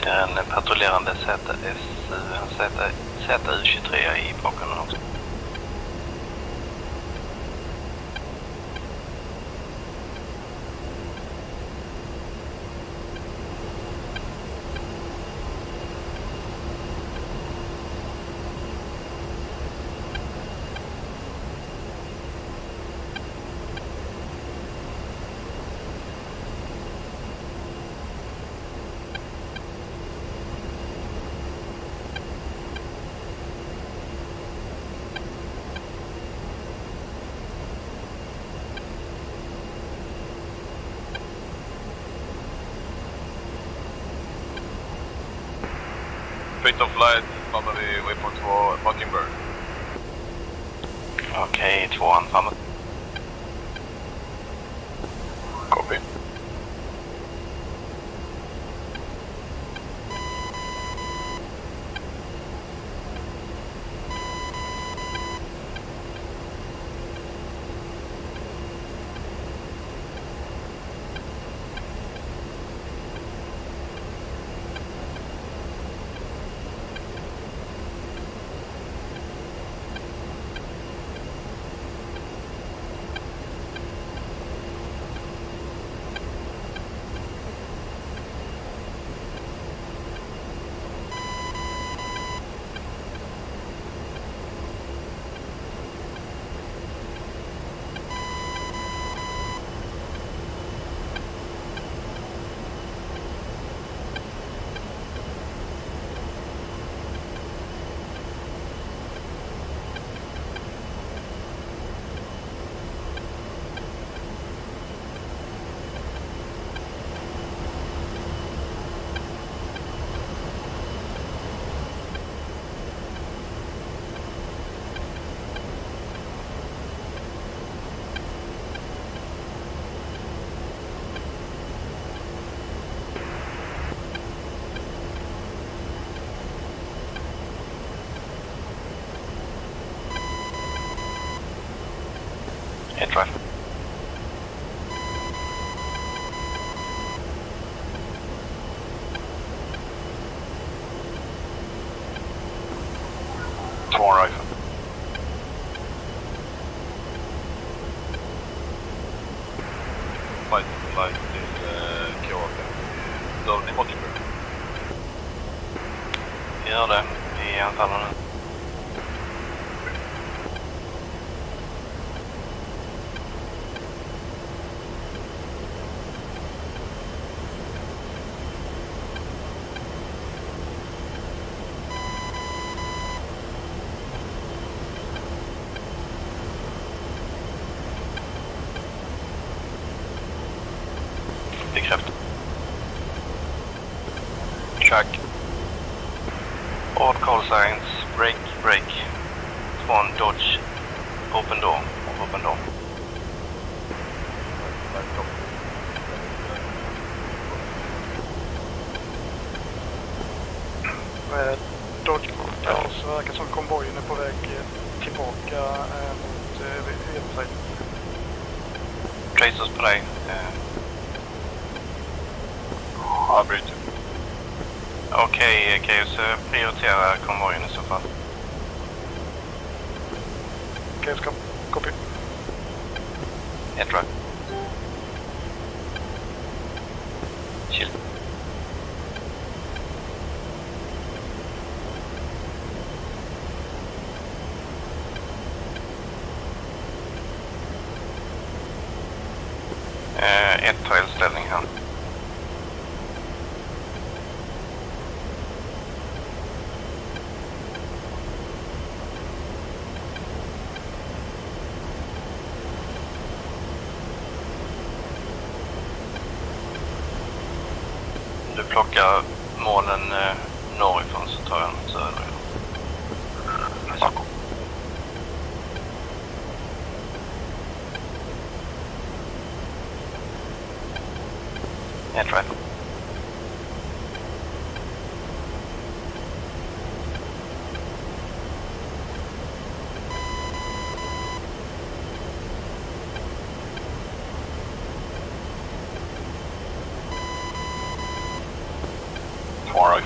Det är en patrullerande ZU-23 i bakgrunden också. Fit of flight, framme vid waypoint 2, Mockingbird. Okej, 2an framåt. Copy. Hit drive. Swan rifle. Flight till Kyoto. Dövning Mockingbird. Gör det. Vi anfaller nu. Bekräftat. Check. All call signs, break. Swan, Dodge, open door. Dodge, så verkar som konvojen är på väg tillbaka mot Edside. Tracers på dig. Avbryter. Okej, så prioritera konvojen i så fall. Okej, ska copy. Ett drive. Chill. Ett tar eldställning här. Du plockar målen norrifrån så tar jag den söderifrån. Ett drive. Tomorrow.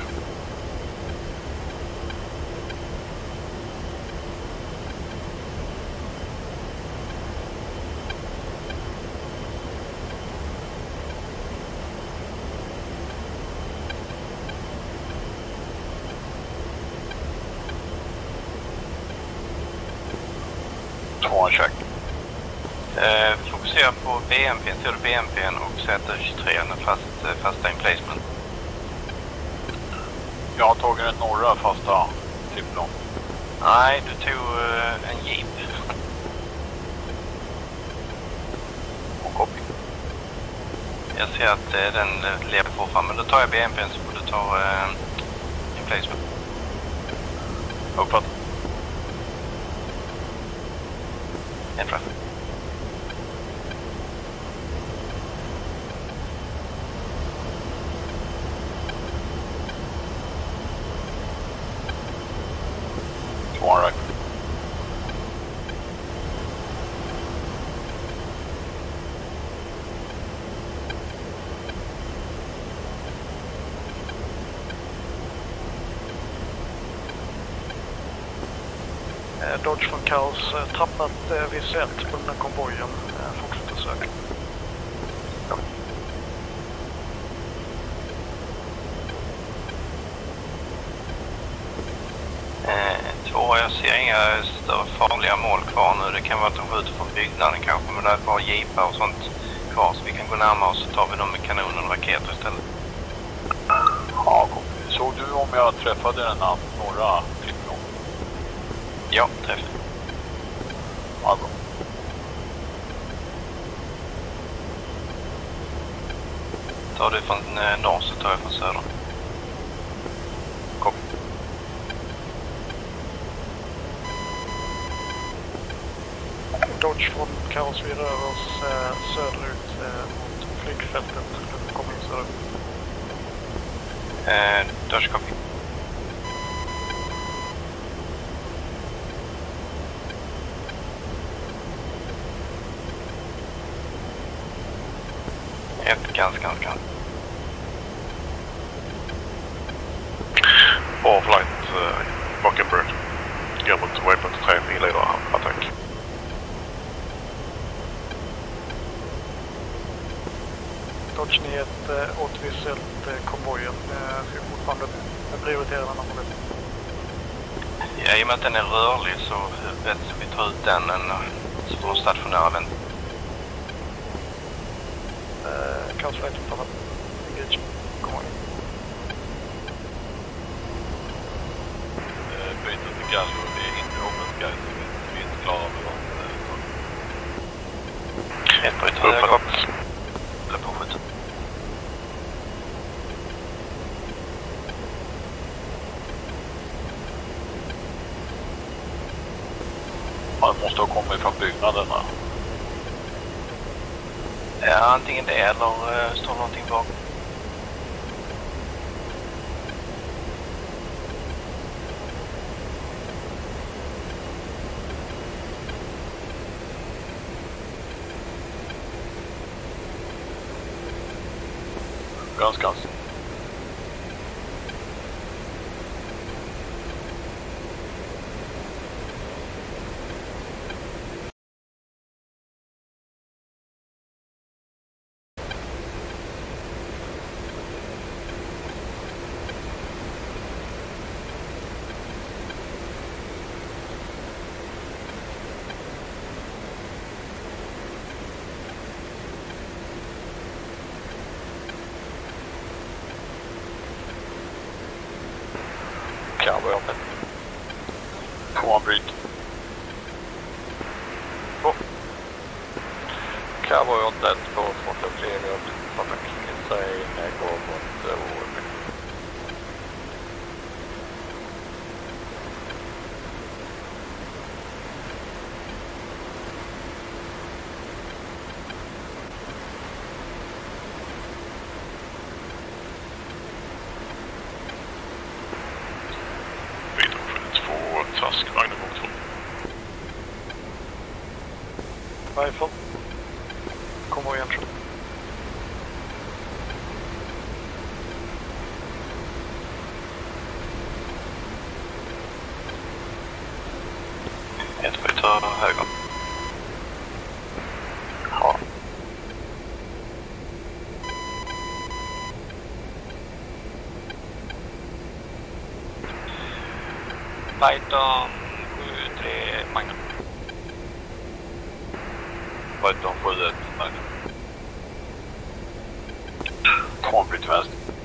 Check. Fokusera på BMP, ser du BMP och Z23 fasta in placement. Jag har tagit den norra fasta trippeln. Nej, du tog en jeep. Och copy. Jag ser att den lever fortfarande, men då tar jag BMP så får du ta in placement. Uppfattat. Ändra. Tomorrow. Dodge från Kaos, tappat visuellt på den här konvojen. Fortsätter söka. Ja. Jag ser inga större farliga mål kvar nu. Det kan vara att de skjuter från byggnaden kanske, men det är bara jeepar och sånt kvar så vi kan gå närmare oss så tar vi dem med kanoner och raketer istället. Ja, såg du om jag träffade den norra trippeln? Ja, träffade. Ja, bra. Tar du från norr så tar jag från söder. Kom. Dodge från Kaos, vi rör oss söderut mot flygfältet. Kommer in söderut. Dodge copy. Ganska. Bra flight, Mockingbird. Går mot waypoint 3, vi leder attack. Dodge nyhet återvisuellt konvojen. Ska vi fortfarande prioritera den här modellen? Ja, i och med att den är rörlig så vet vi tar ut den så får de stationera den. Kaos flight uttalat. Engage. Konvoj. Byter till Gallo, det är inte open guide. Vi är inte klara med dem. Ett på ett höger. Eller på 7. Man måste ha kommit från byggnaderna. Ja, antingen det eller står någonting bakom. Ganska. Cowboy open. Come on, breed. Oh. Cowboy on that på Fort Flegrad. Public inside, går mot Warwick. Taskvagnen mot 2. Rifle. Konvoj entry. ta höger. Ja. Python 73 Magnum. Python 71 Magnum. Complete fast.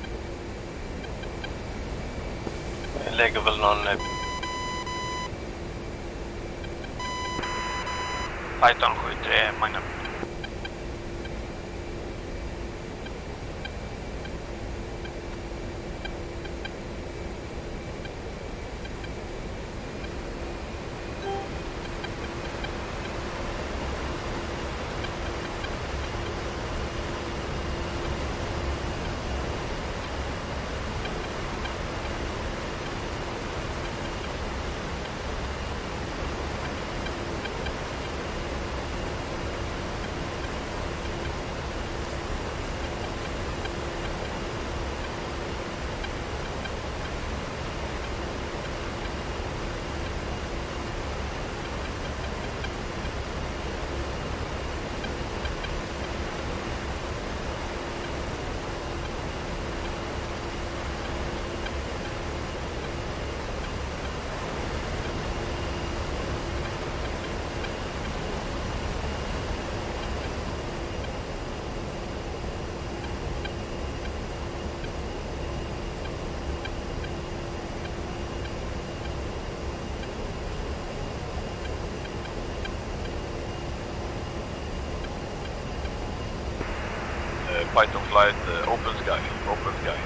Jag lägger väl någon Python 73 Magnum. Python flight, open sky, open sky.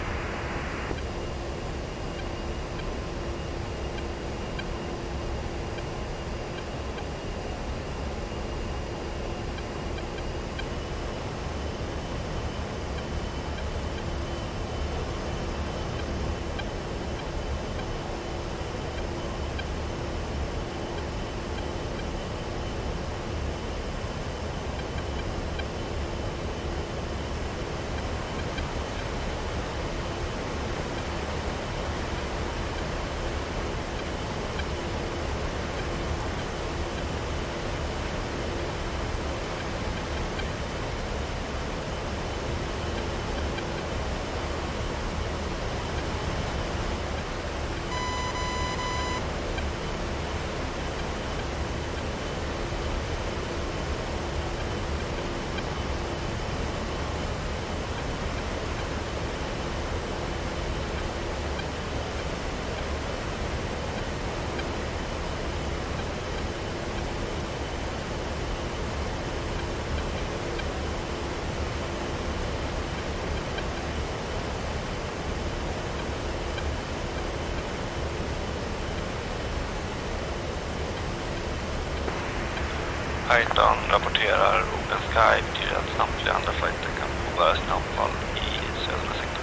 Python rapporterar Open Sky, betyder att samtliga andra flighter kan påbörja sina anfall i södra sektorn.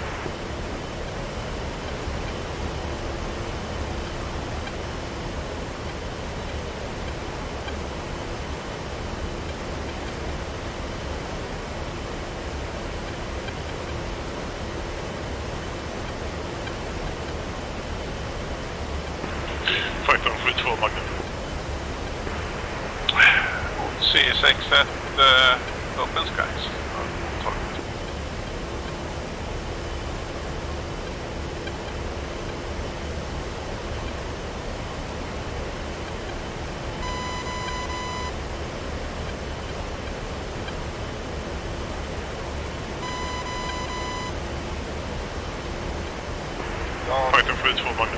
Python 72 Magnum. C61 Open Skies. Python 72 Magnum.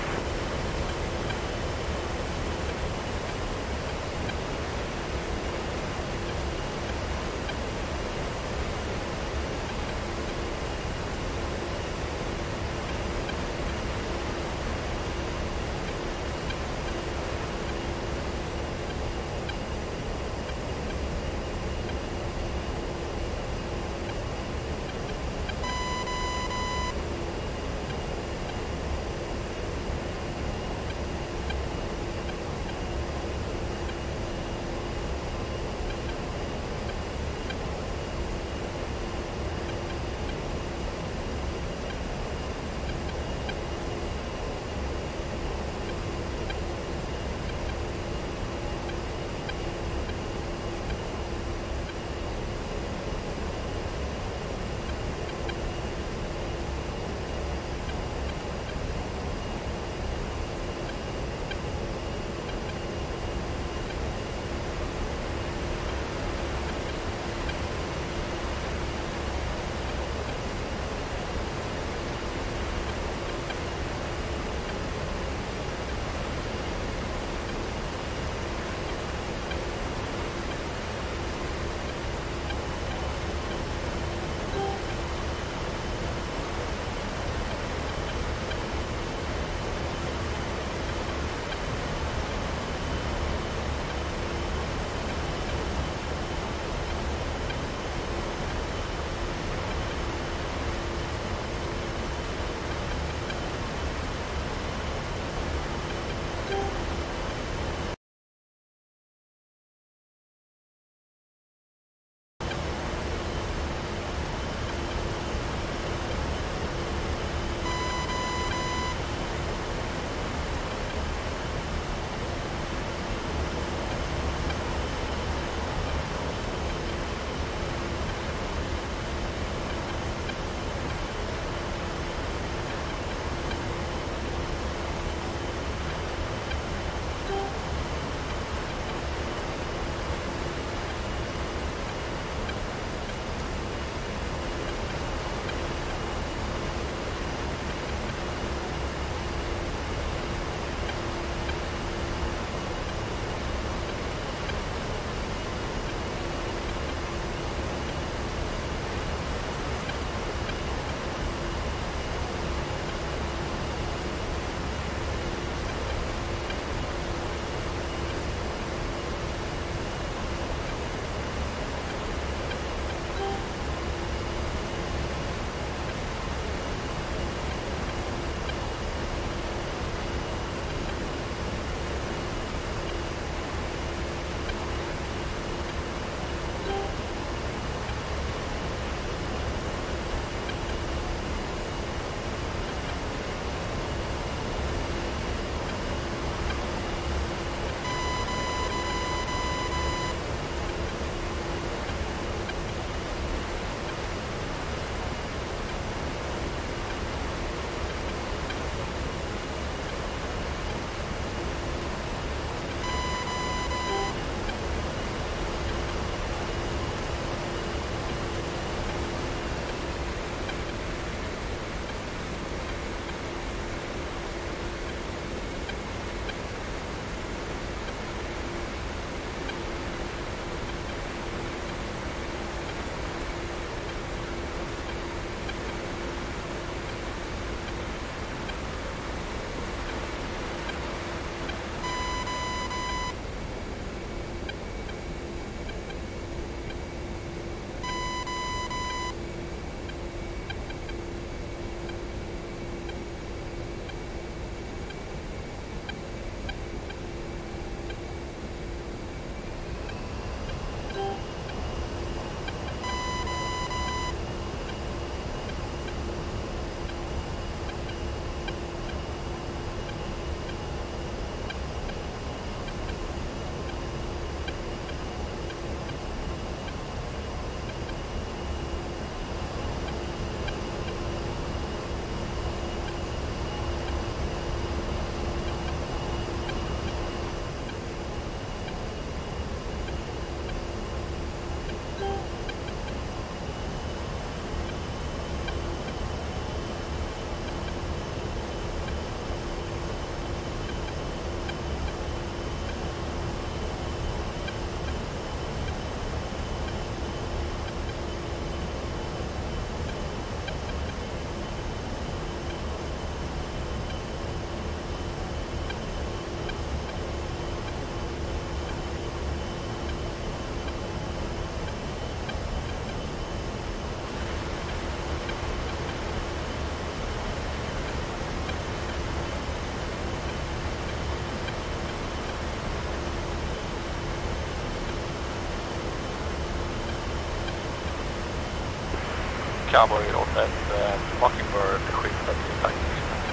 Cowboy och ett Mockingbird skiftat till taxi.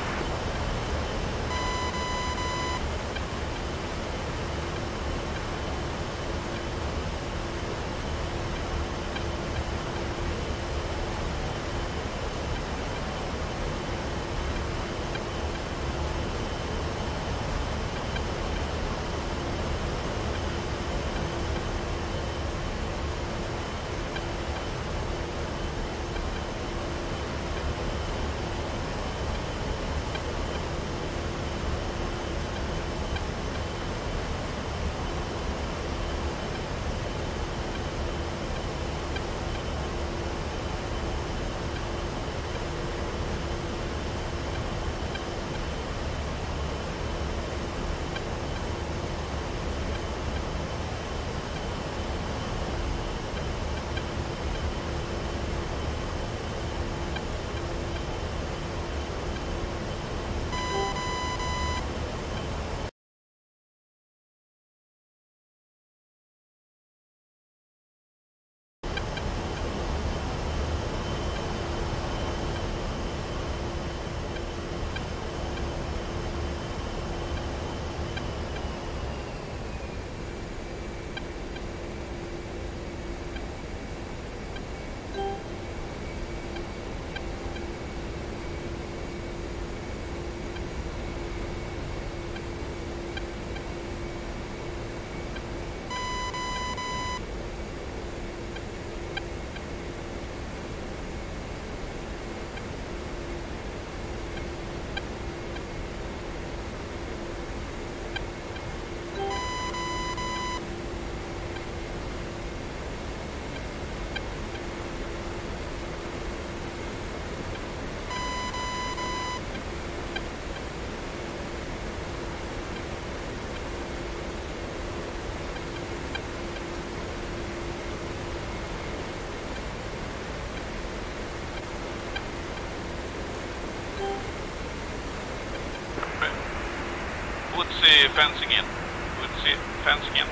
Woodsy fencing in. Woodsy fencing in.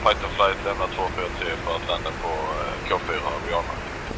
Fighter Flight lämnar 243 för att landa på K4 avianer.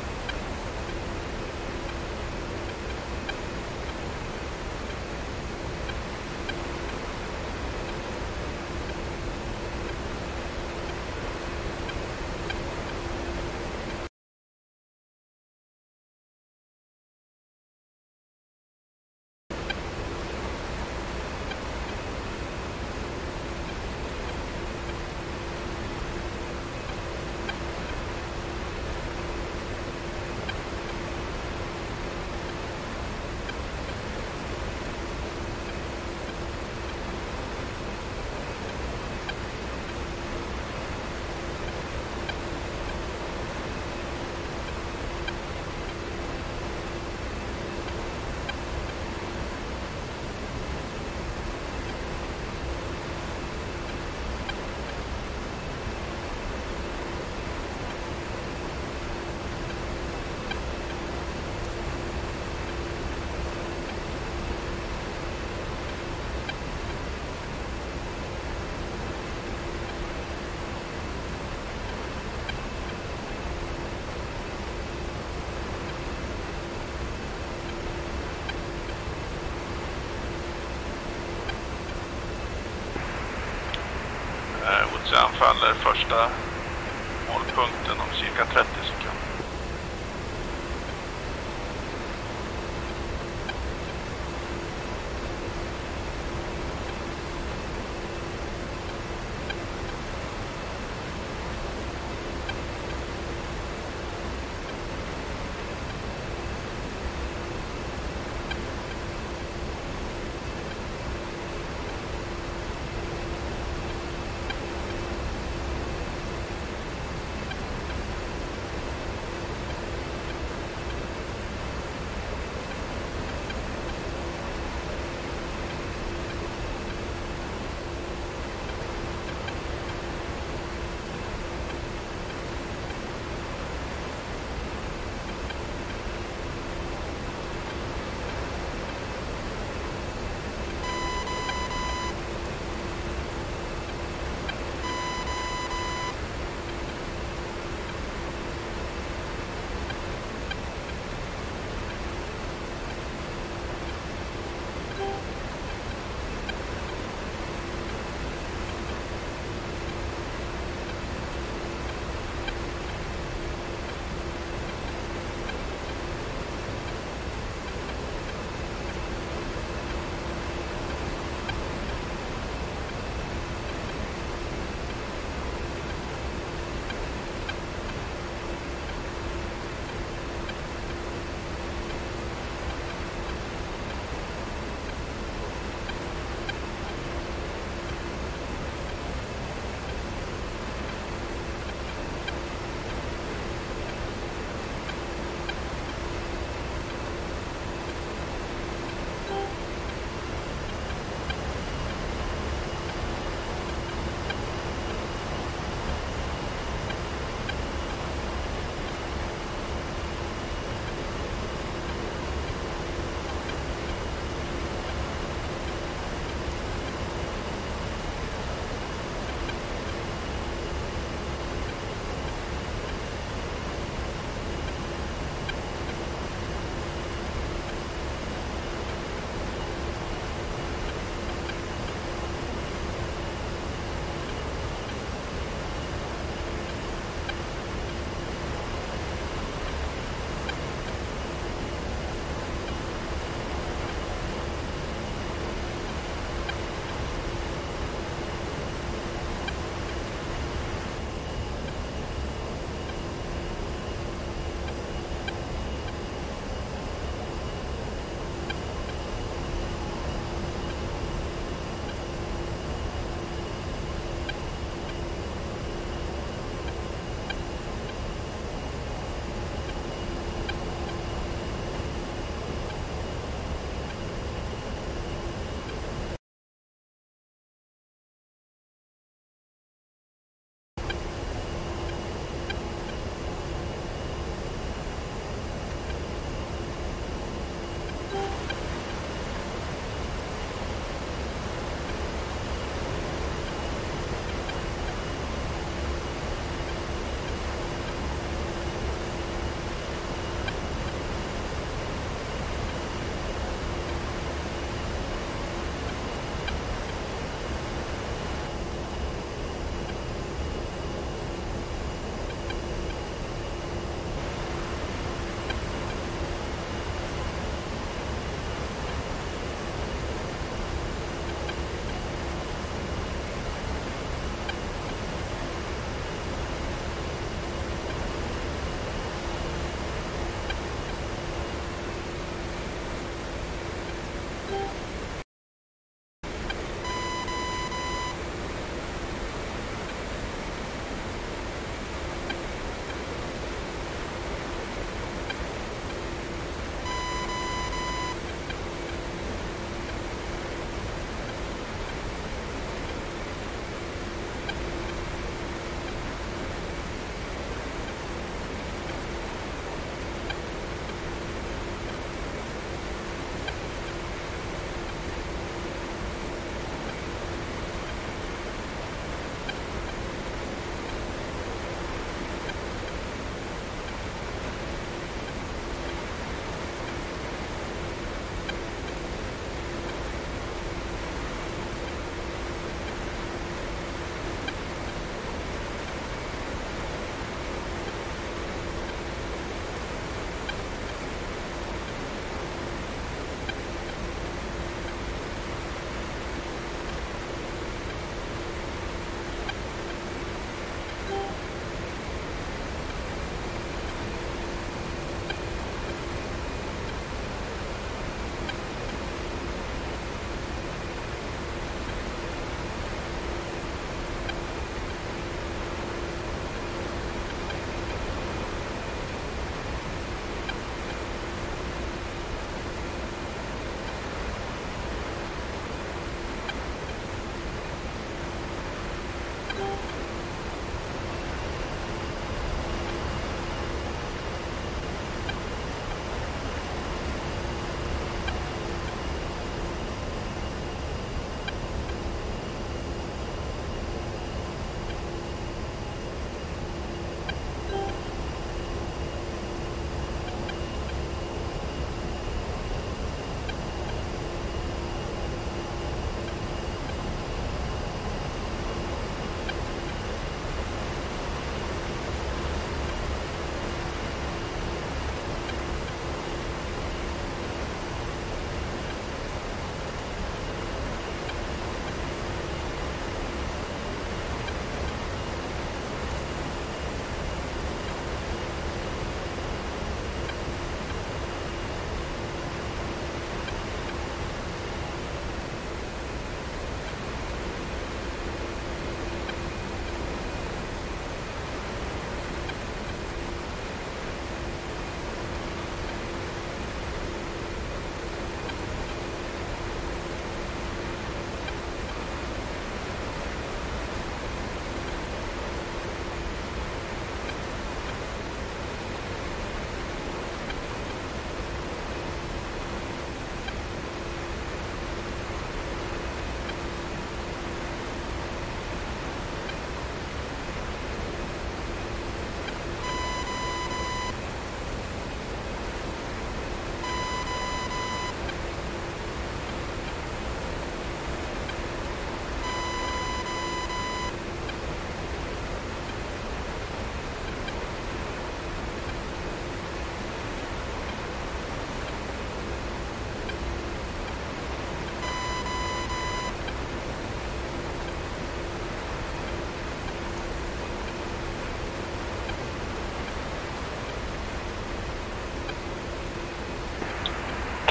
Så anfaller första målpunkten om cirka 30 sekunder.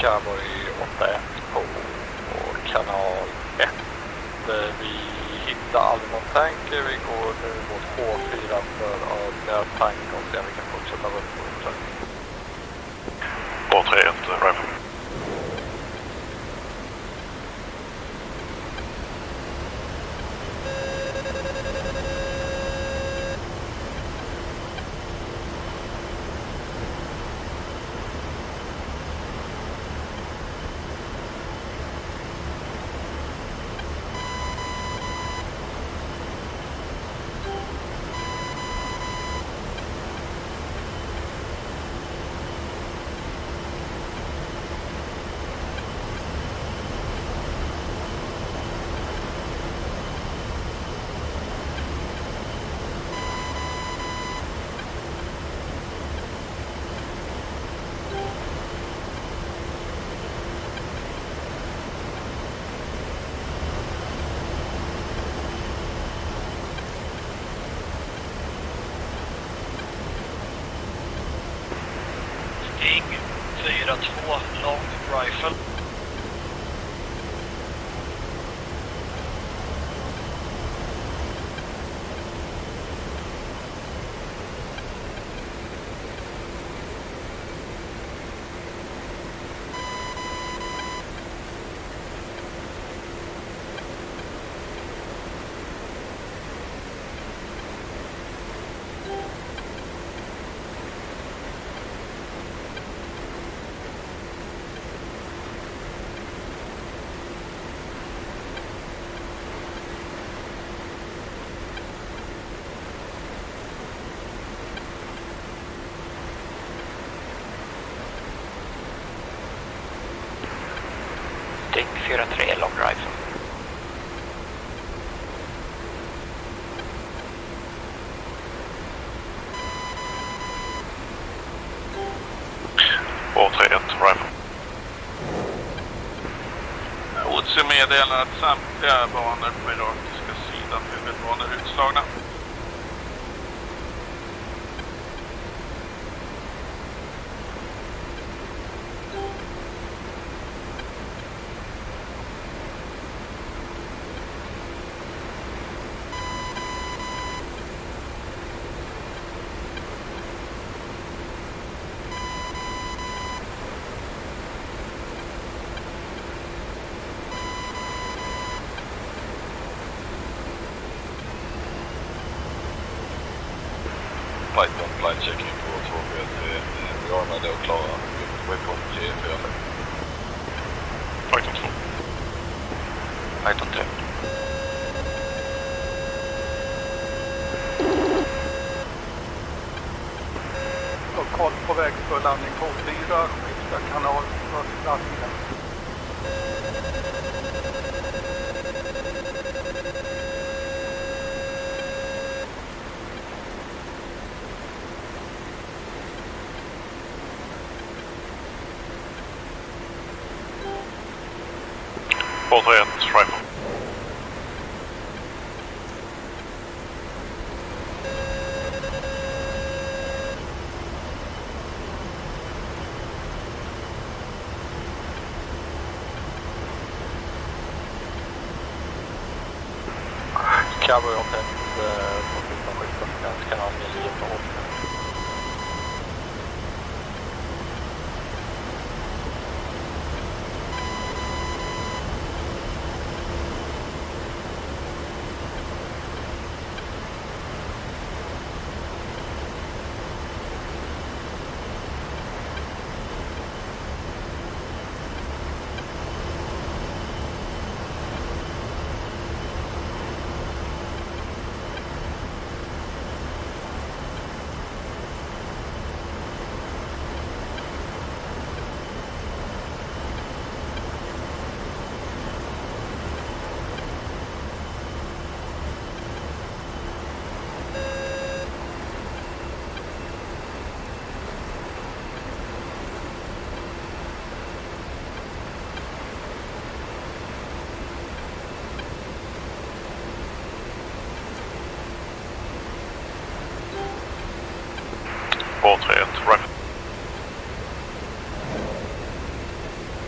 Cowboy 81 på kanal 1. Vi hittar aldrig någon tank. Vi går nu mot H4 för att nödtank och sen vi kan fortsätta upp på uppdrag. A31, Rifle. Sting 4-2 long rifle. Sting 4-3 long rifle. A31, Rifle. OC meddelar att samtliga banor på irakiska sidan huvudbanor är utslagna. Python flight checking på 2B3. Vi ordnade och klara waypoint G4. Python 2. Python 3. Och koll på väg för landning på 4. Skifta kanal för landningen. A31, Rifle. Cowboy 81 på skifta kanal 9 på H4. A31, Rifle.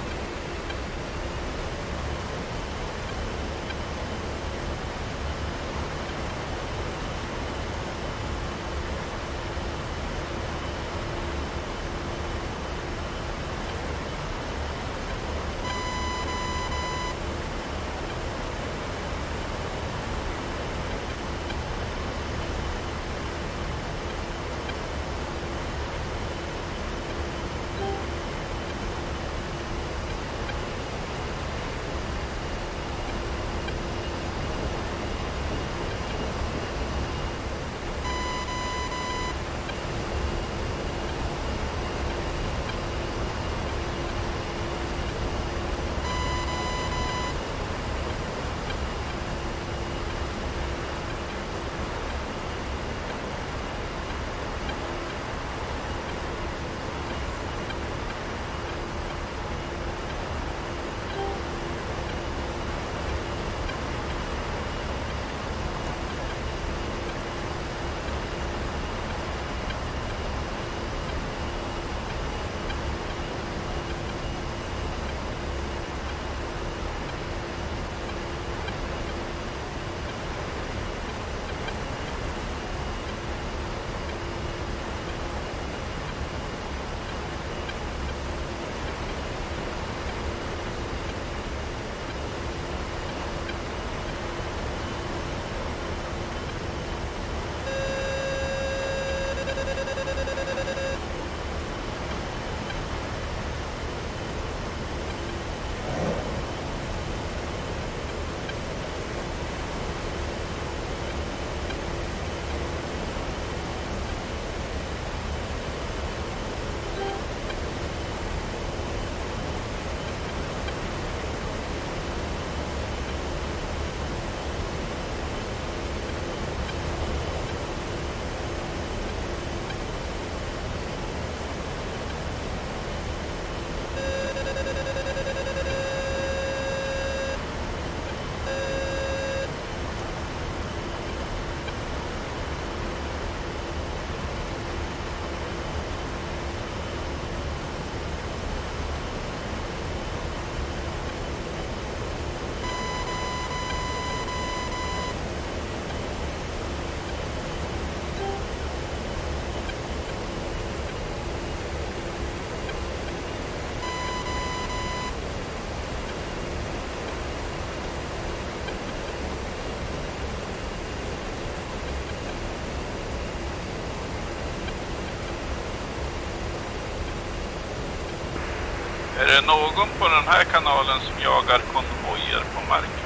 Är det någon på den här kanalen som jagar konvojer på marken?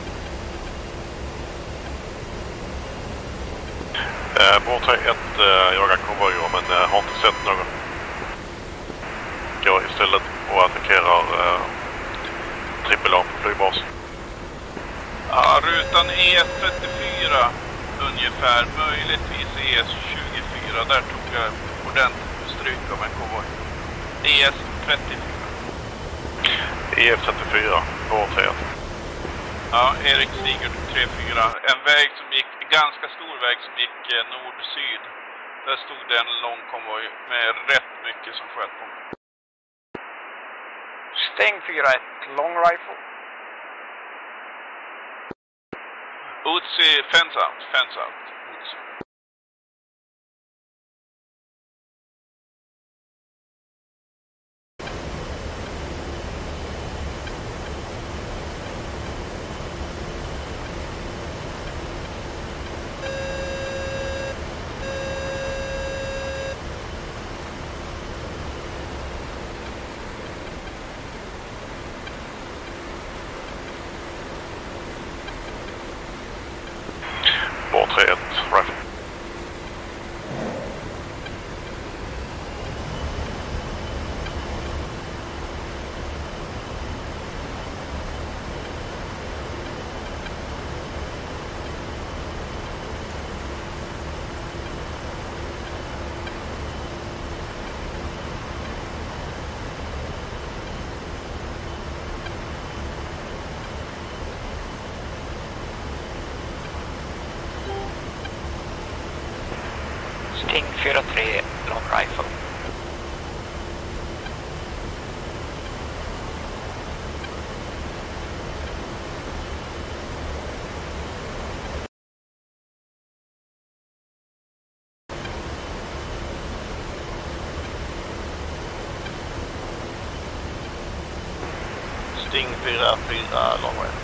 Båt 1 jagar konvojer men har inte sett någon. Går istället och attackerar AAA på flygbasen. Ja, rutan ES34 ungefär, möjligtvis ES24. Där tog jag ordentligt stryk av en konvoj. ES34. EF34, båt 1. Ja, Erik Sigurd 34. En väg som gick, ganska stor väg som gick nord-syd. Där stod det en lång konvoj med rätt mycket som sköt på mig. Sting 4-1, long rifle. Utsi, fence out. Utsi. Båt 1, rifle. Sting 4-3, long rifle. Sting 4-4, long rifle.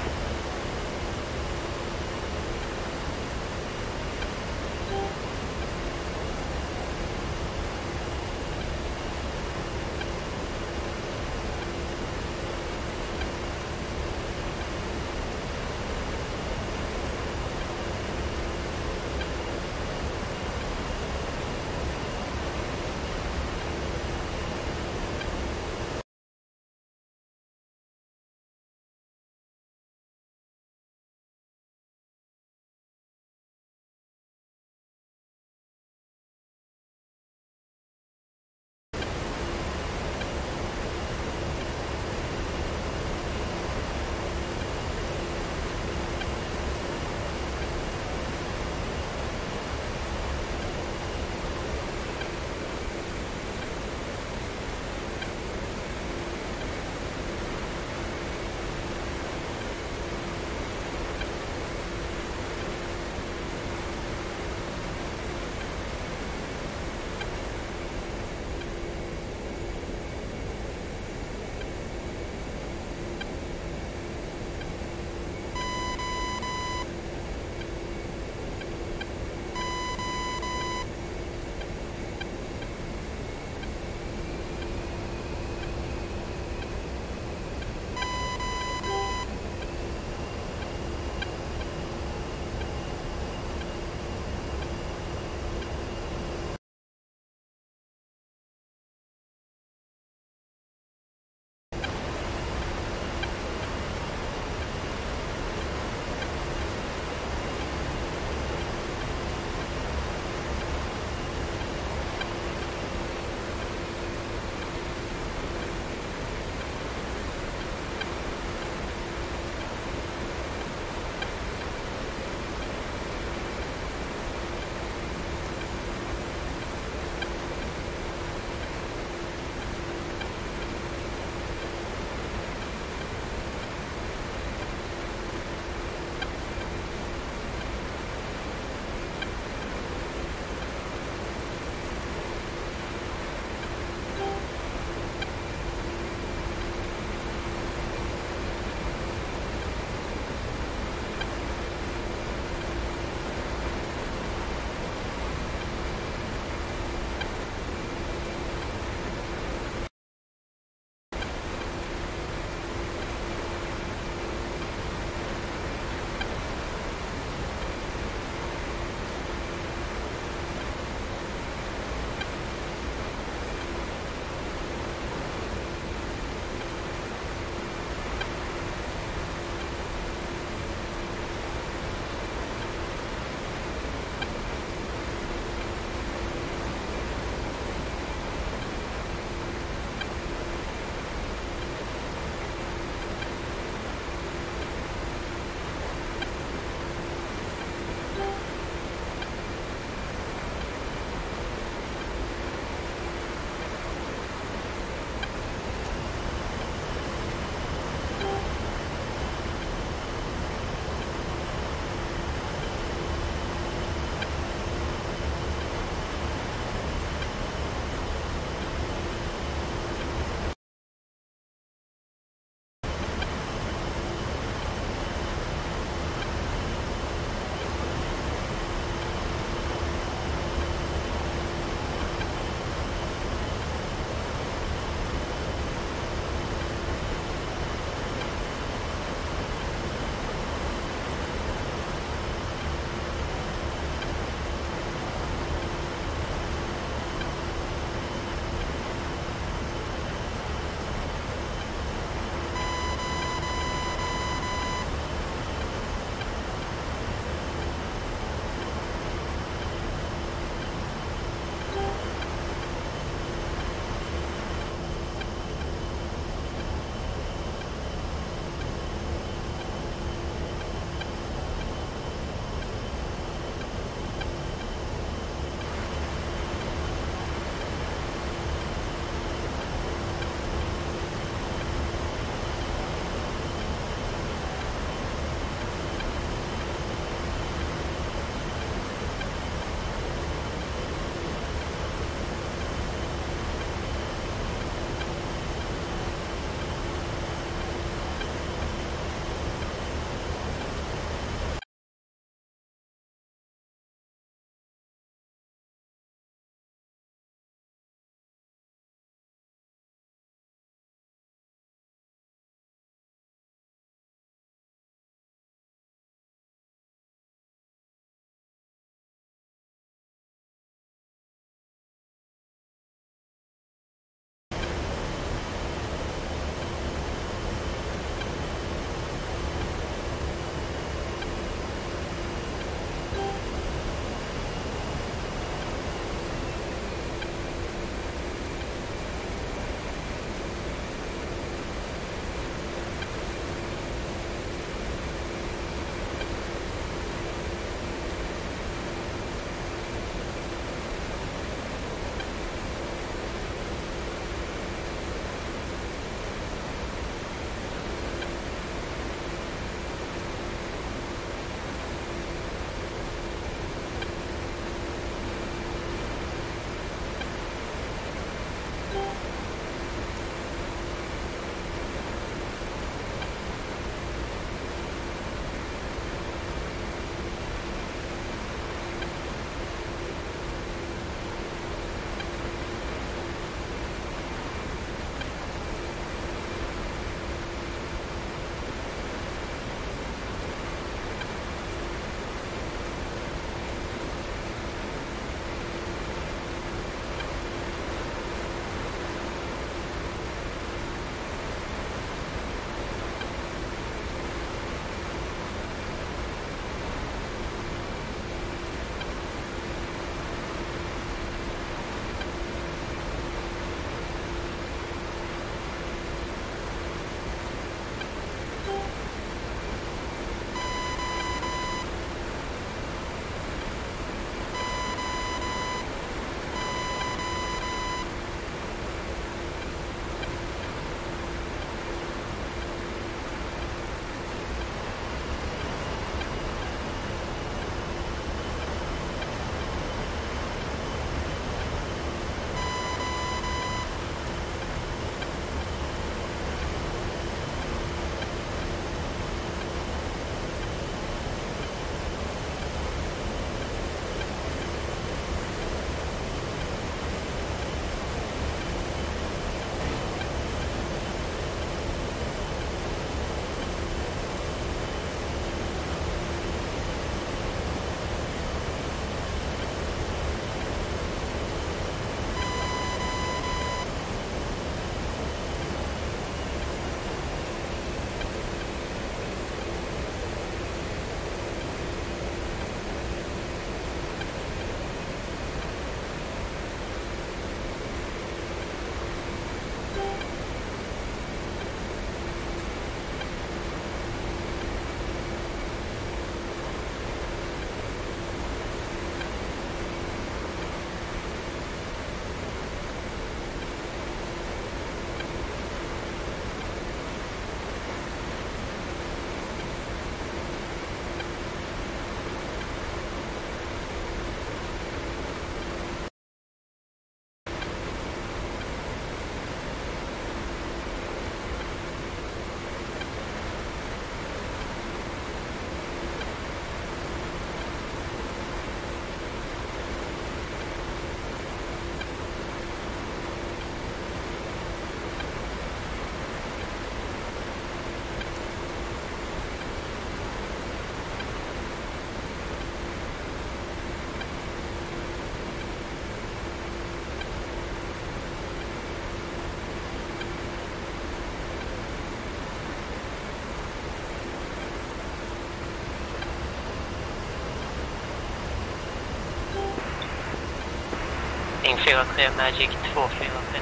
Sting 43 Magic 243.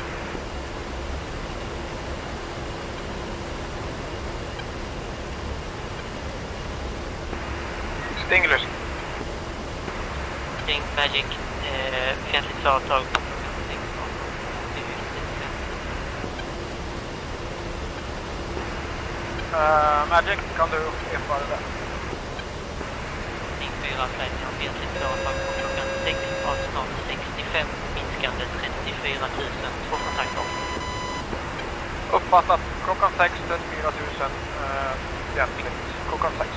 Stinglers. Sting Magic, fientligt företag. Magic, kan du upprepa det där? Sting 430 fientligt företag på klockan 6 av snart 65, minskande 34 000, 2 kontakter. Uppfattat, klockan 6, 34 000, fientligt, klockan 6.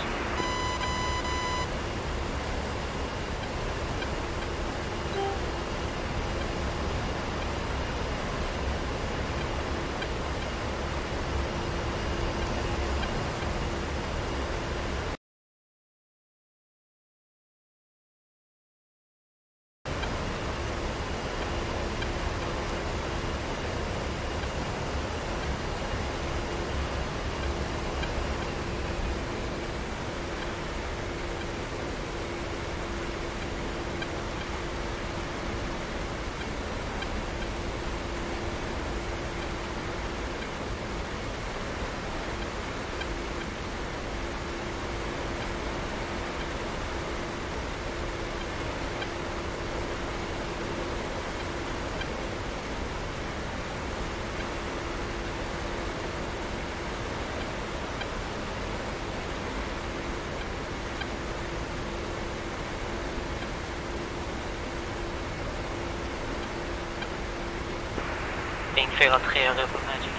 Sting 43 rör på Magic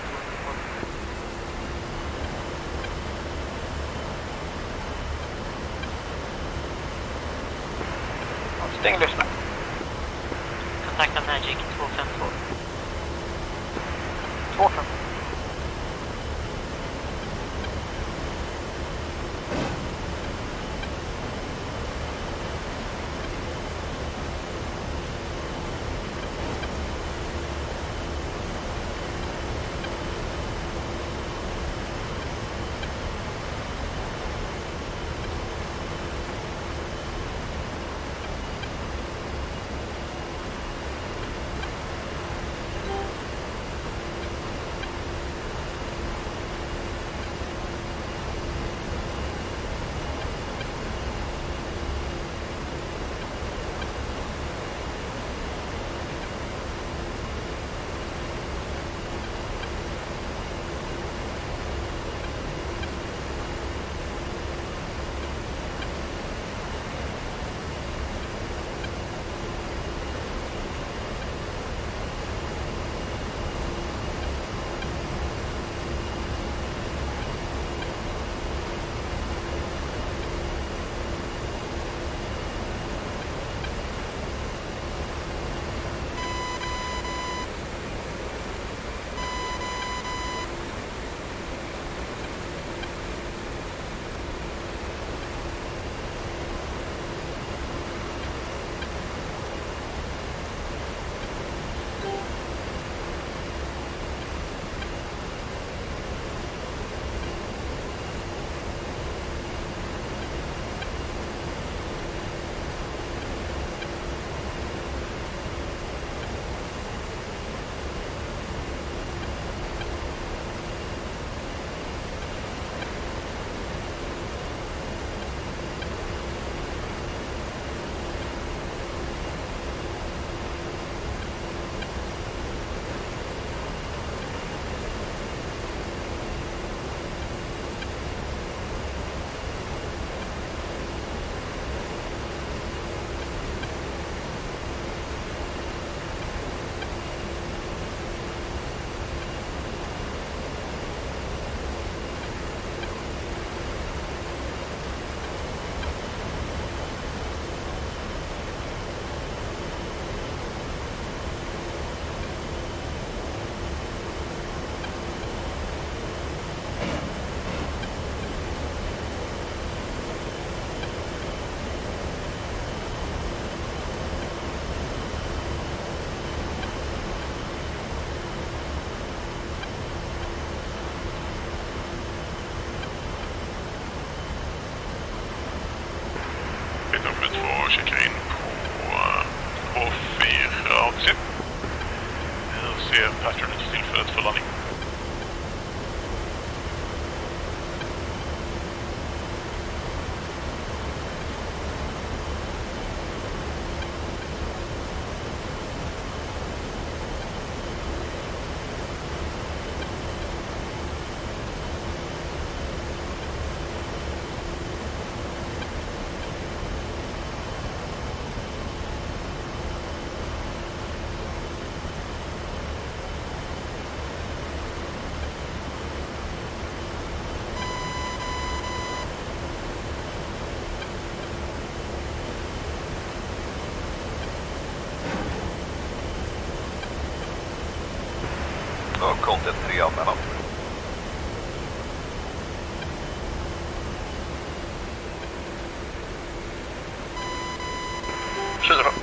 2. Sting, lyssna. Kontakta Magic 252. 252. Nummer 2 checkar in på 4 Se. Jag ser patternet för tillfället för landning. Och content 3 mellan. Kör då.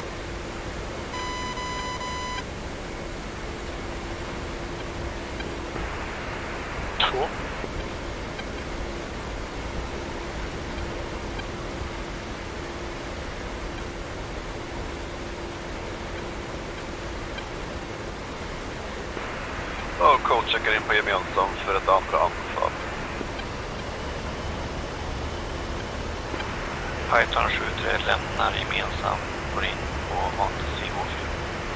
Två. Och coach checkar in på gemensam för ett andra anfall. Python 73 lämnar gemensam, går in på Montes CH4.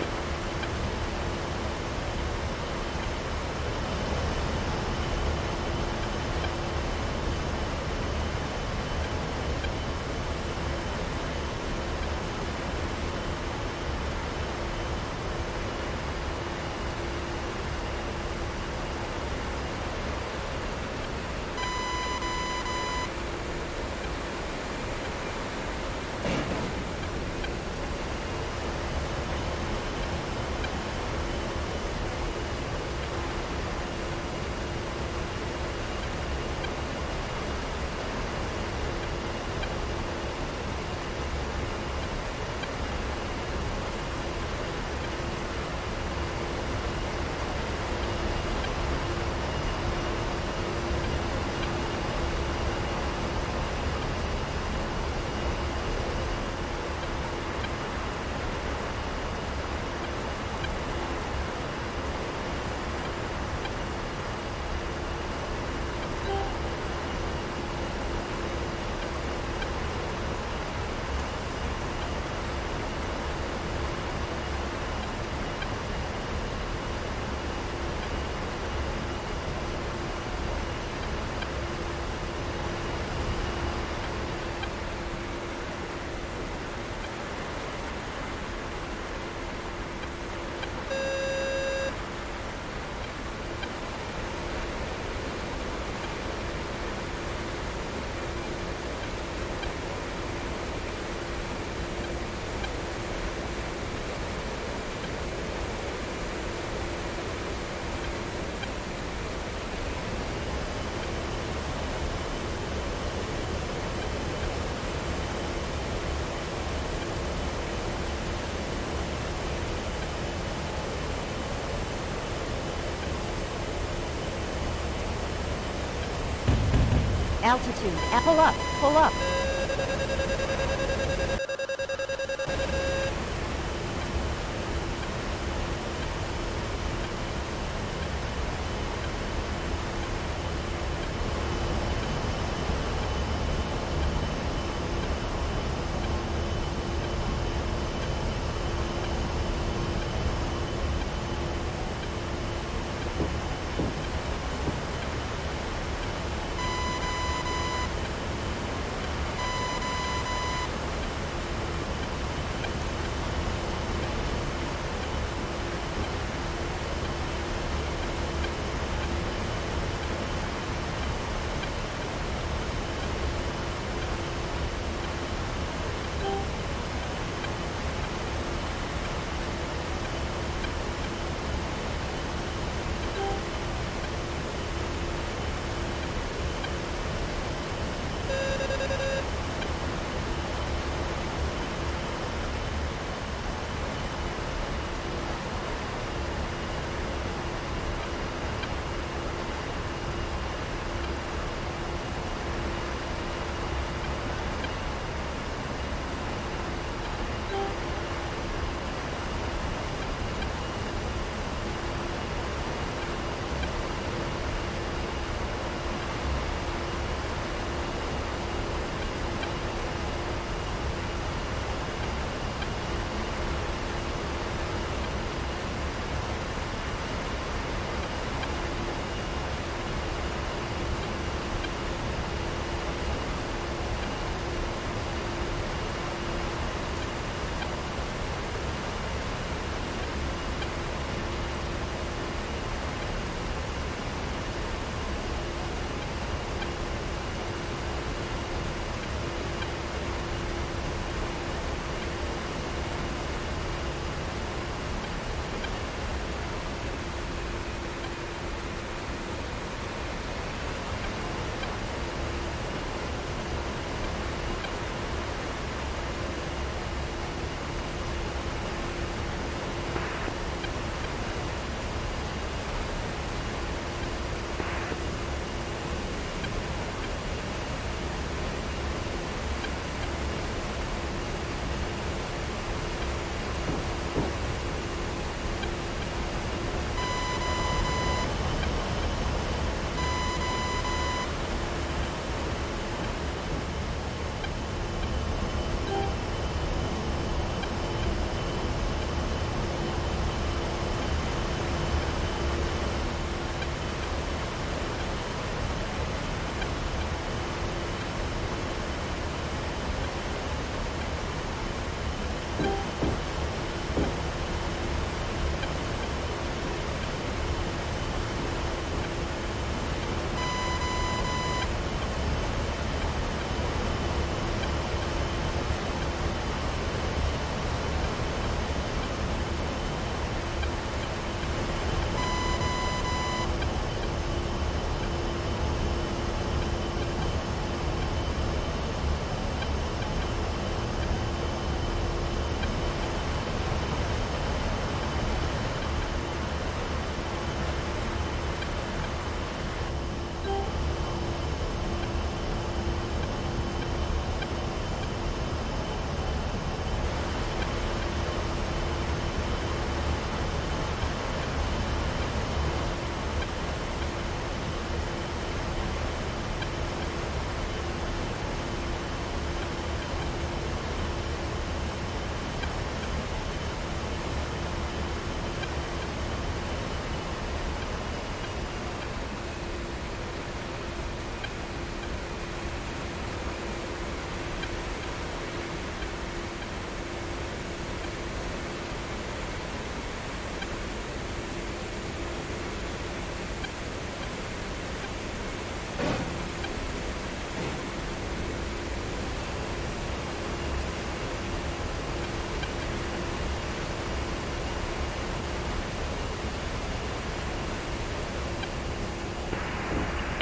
Altitude. Pull up. Pull up.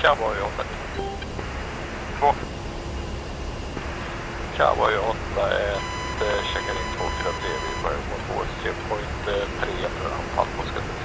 Cowboy 8. 2. Cowboy 8 checkar in 243. Vi börjar mot vår point 3 för anfall på skuttet.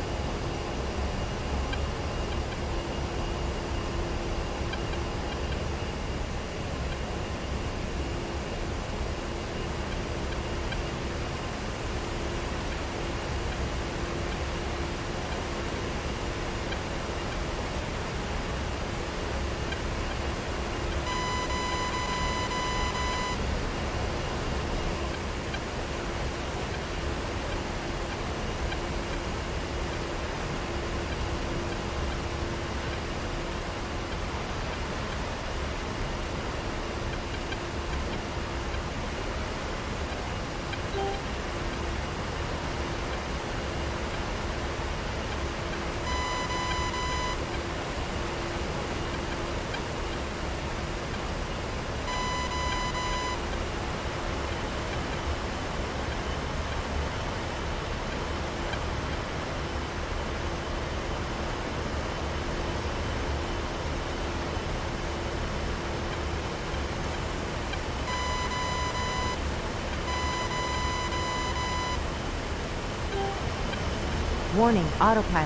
Warning, autopilot.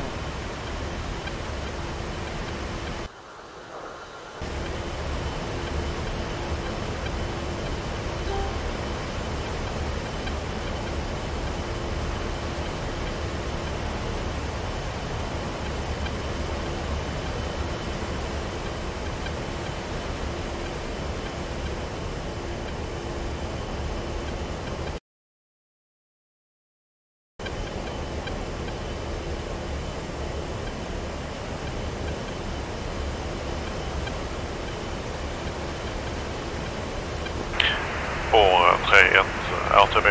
På 3-1 RTB.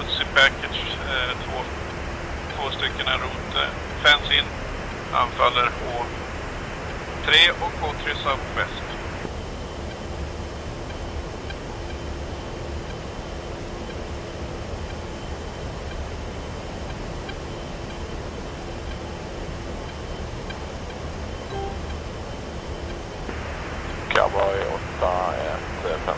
Hoods i package. Två stycken en route. Fence in. Anfaller H3 och H3 Southwest. Cowboy 8-1-5.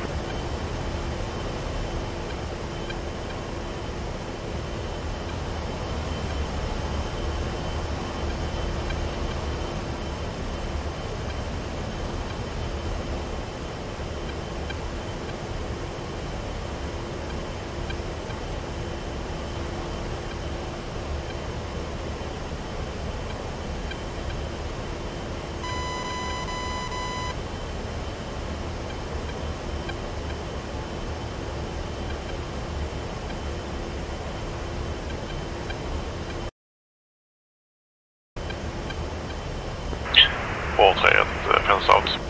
H3 fence out.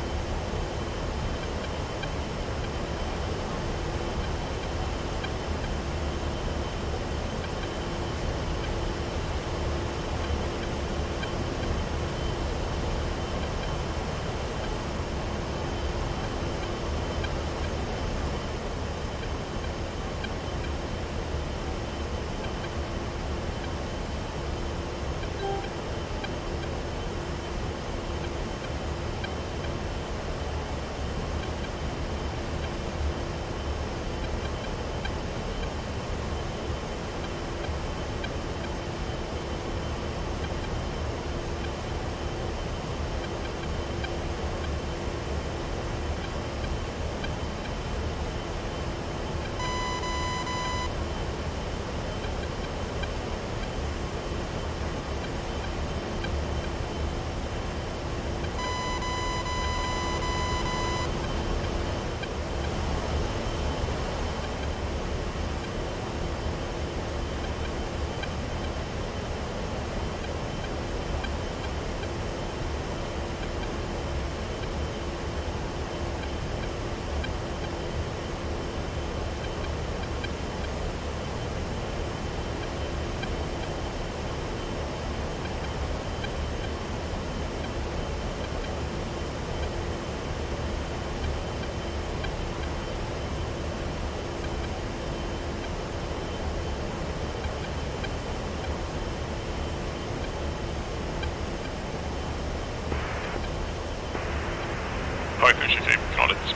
Python 23, knalligt.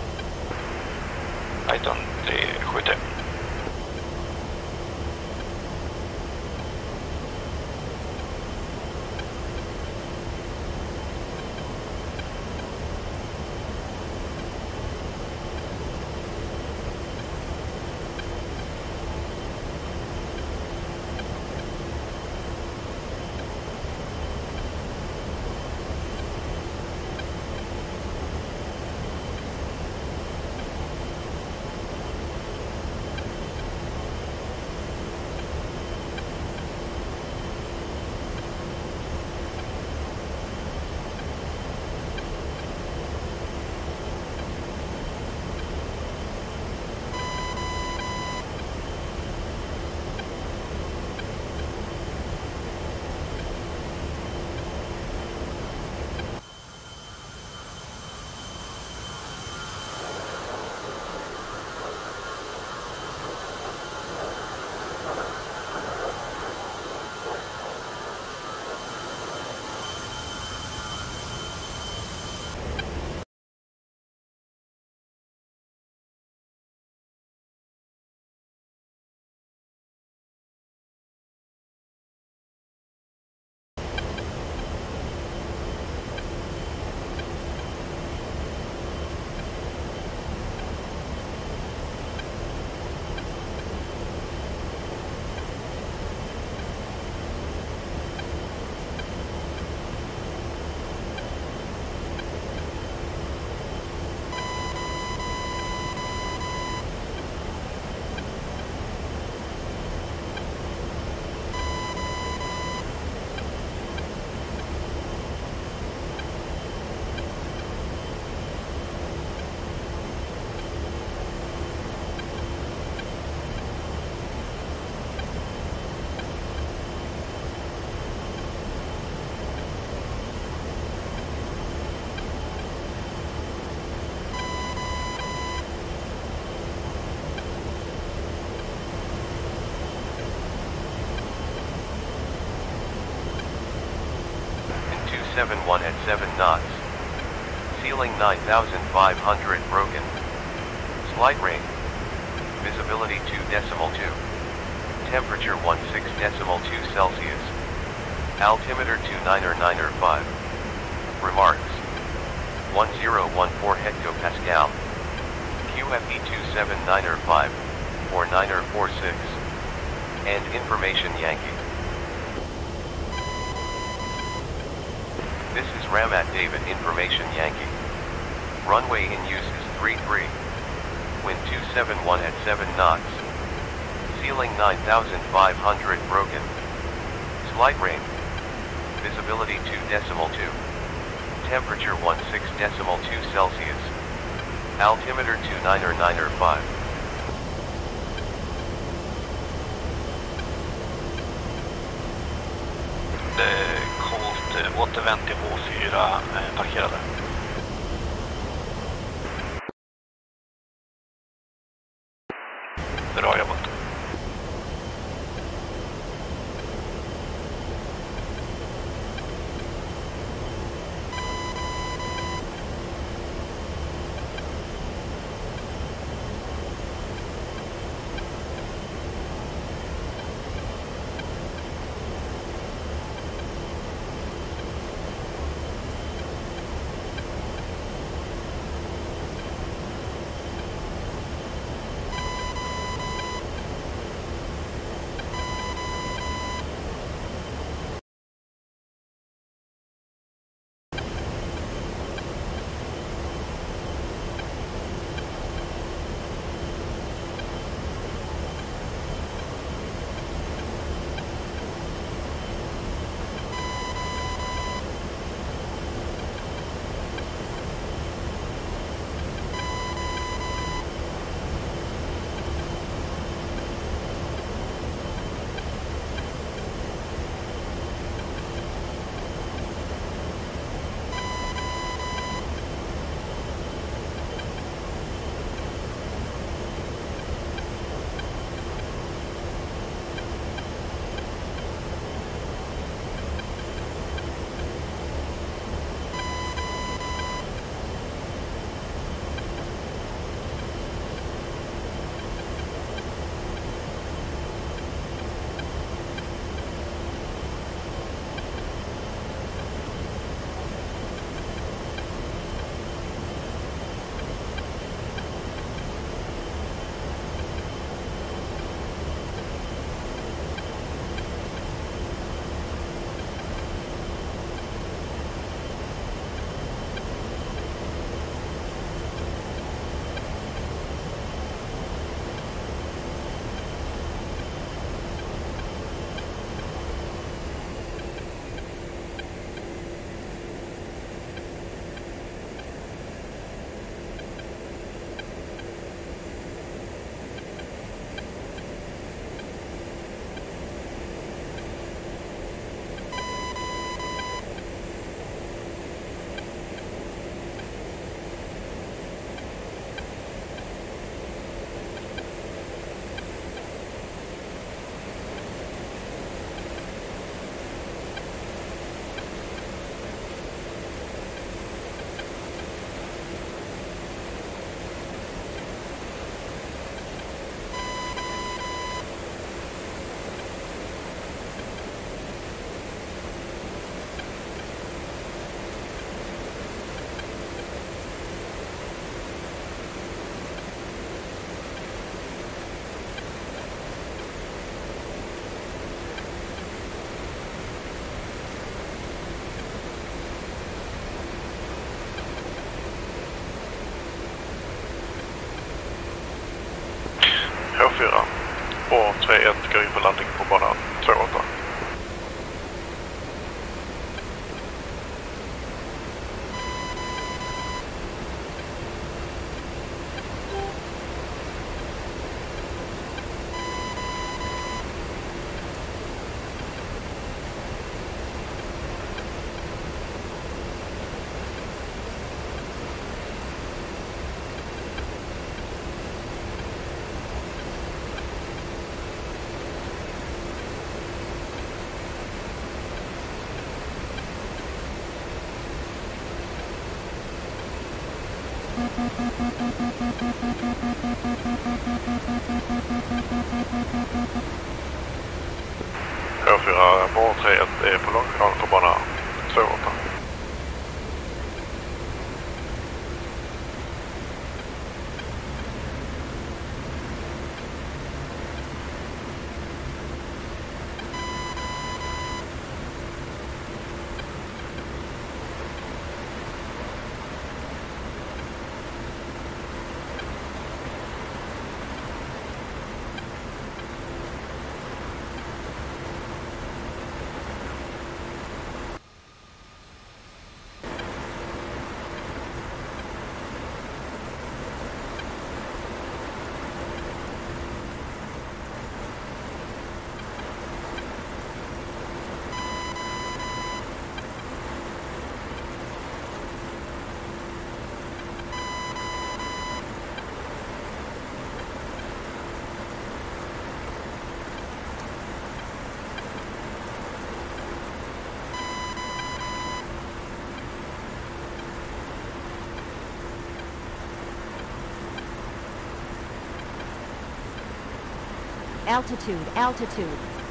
Python 370. 271 at 7 knots. Ceiling 9,500 broken. Slight rain. Visibility 2.2. Temperature 16.2 Celsius. Altimeter 299.5. Remarks. 1014 hectopascal. QFE 279.5. 49.46. And information Yankee. This is Ramat David, information Yankee. Runway in use is 33. Wind 271 at 7 knots. Ceiling 9,500 broken. Slight rain. Visibility 2.2. Temperature 16.2 Celsius. Altimeter 299.5. Coolt, återvänd till H4, parkerade. Bra jobbat. H4 och 3-1 går in för landning på bana 2-8. H4 bana 31 är på långkanal på bana 28. Altitude.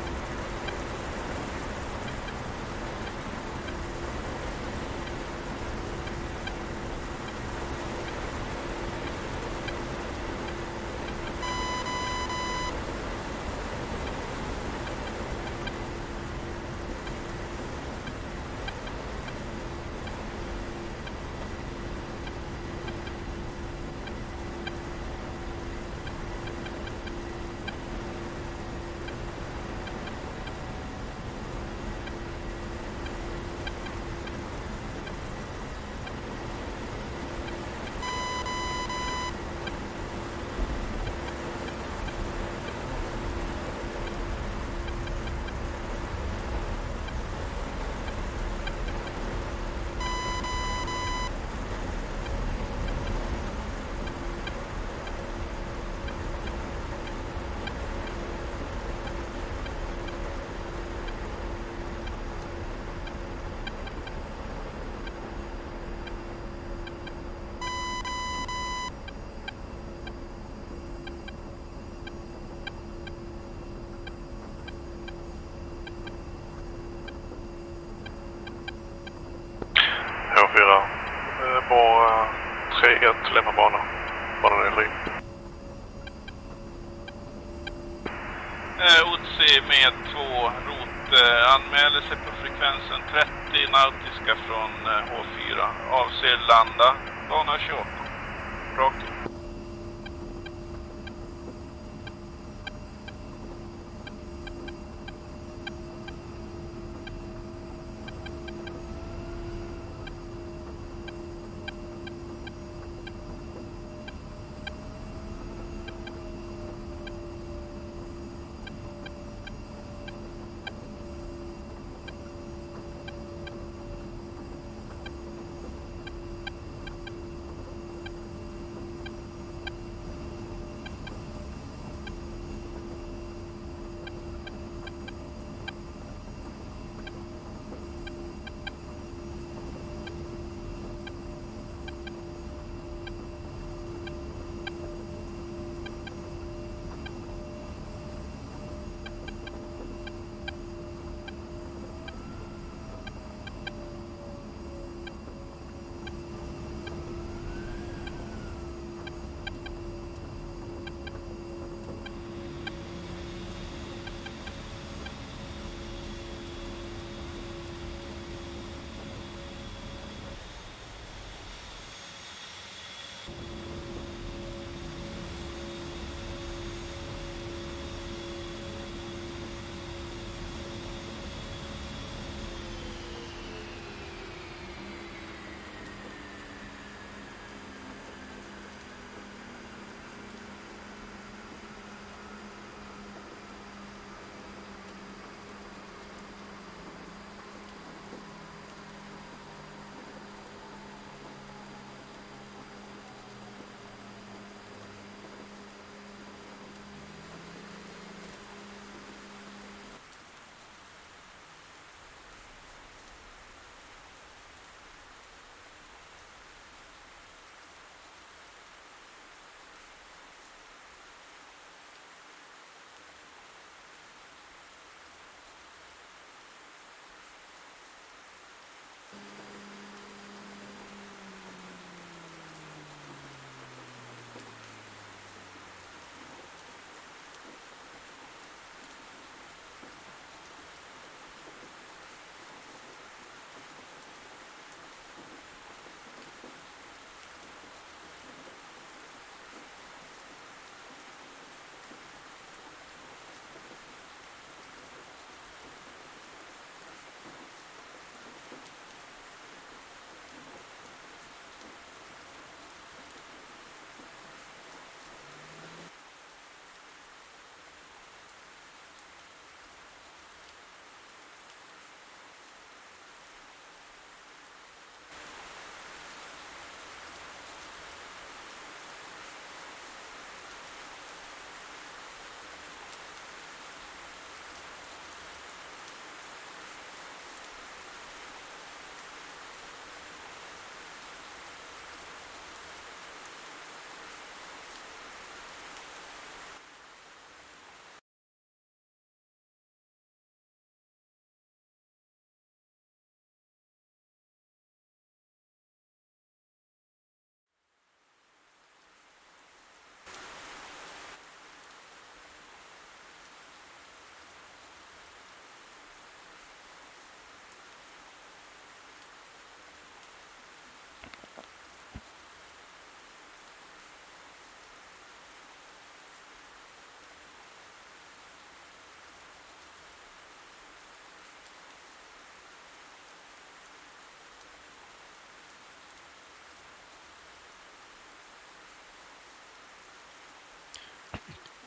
H4 bana 31 lämnar bana. Banan är fri. OTC med 2 rot anmäler sig på frekvensen 30 nautiska från H4. Avser landa bana 28. Rakt.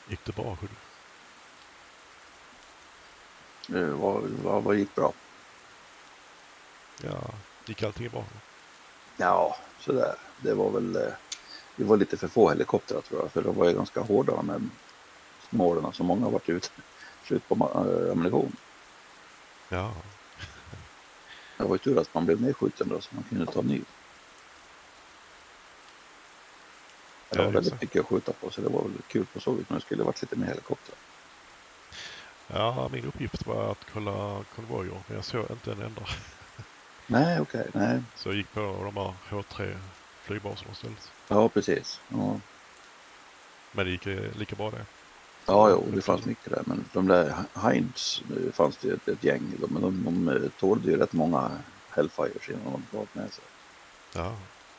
Gick det bra? Vad gick bra? Ja, gick allting bra? Ja, sådär. Det var väl... Vi var lite för få helikoptrar tror jag. För de var ju ganska hårda med målen som många har varit ute. Slut på ammunition. Ja. Det var ju tur att man blev nedskjuten då så man kunde ta ny. Det var väldigt mycket att skjuta på så det var väl kul på så vis. Men det skulle varit lite mer helikoptrar. Ja, min uppgift var att kolla konvojer. Men jag såg inte en enda. Nej, okej. Nej. Så jag gick på de här H3 flygbaserna istället. Ja, precis. Ja. Men det gick lika bra det. Ja, jo, det fanns mycket där. Men de där Heinz fanns det ett gäng. Men de tålde ju rätt många Hellfires innan de var med sig. Ja.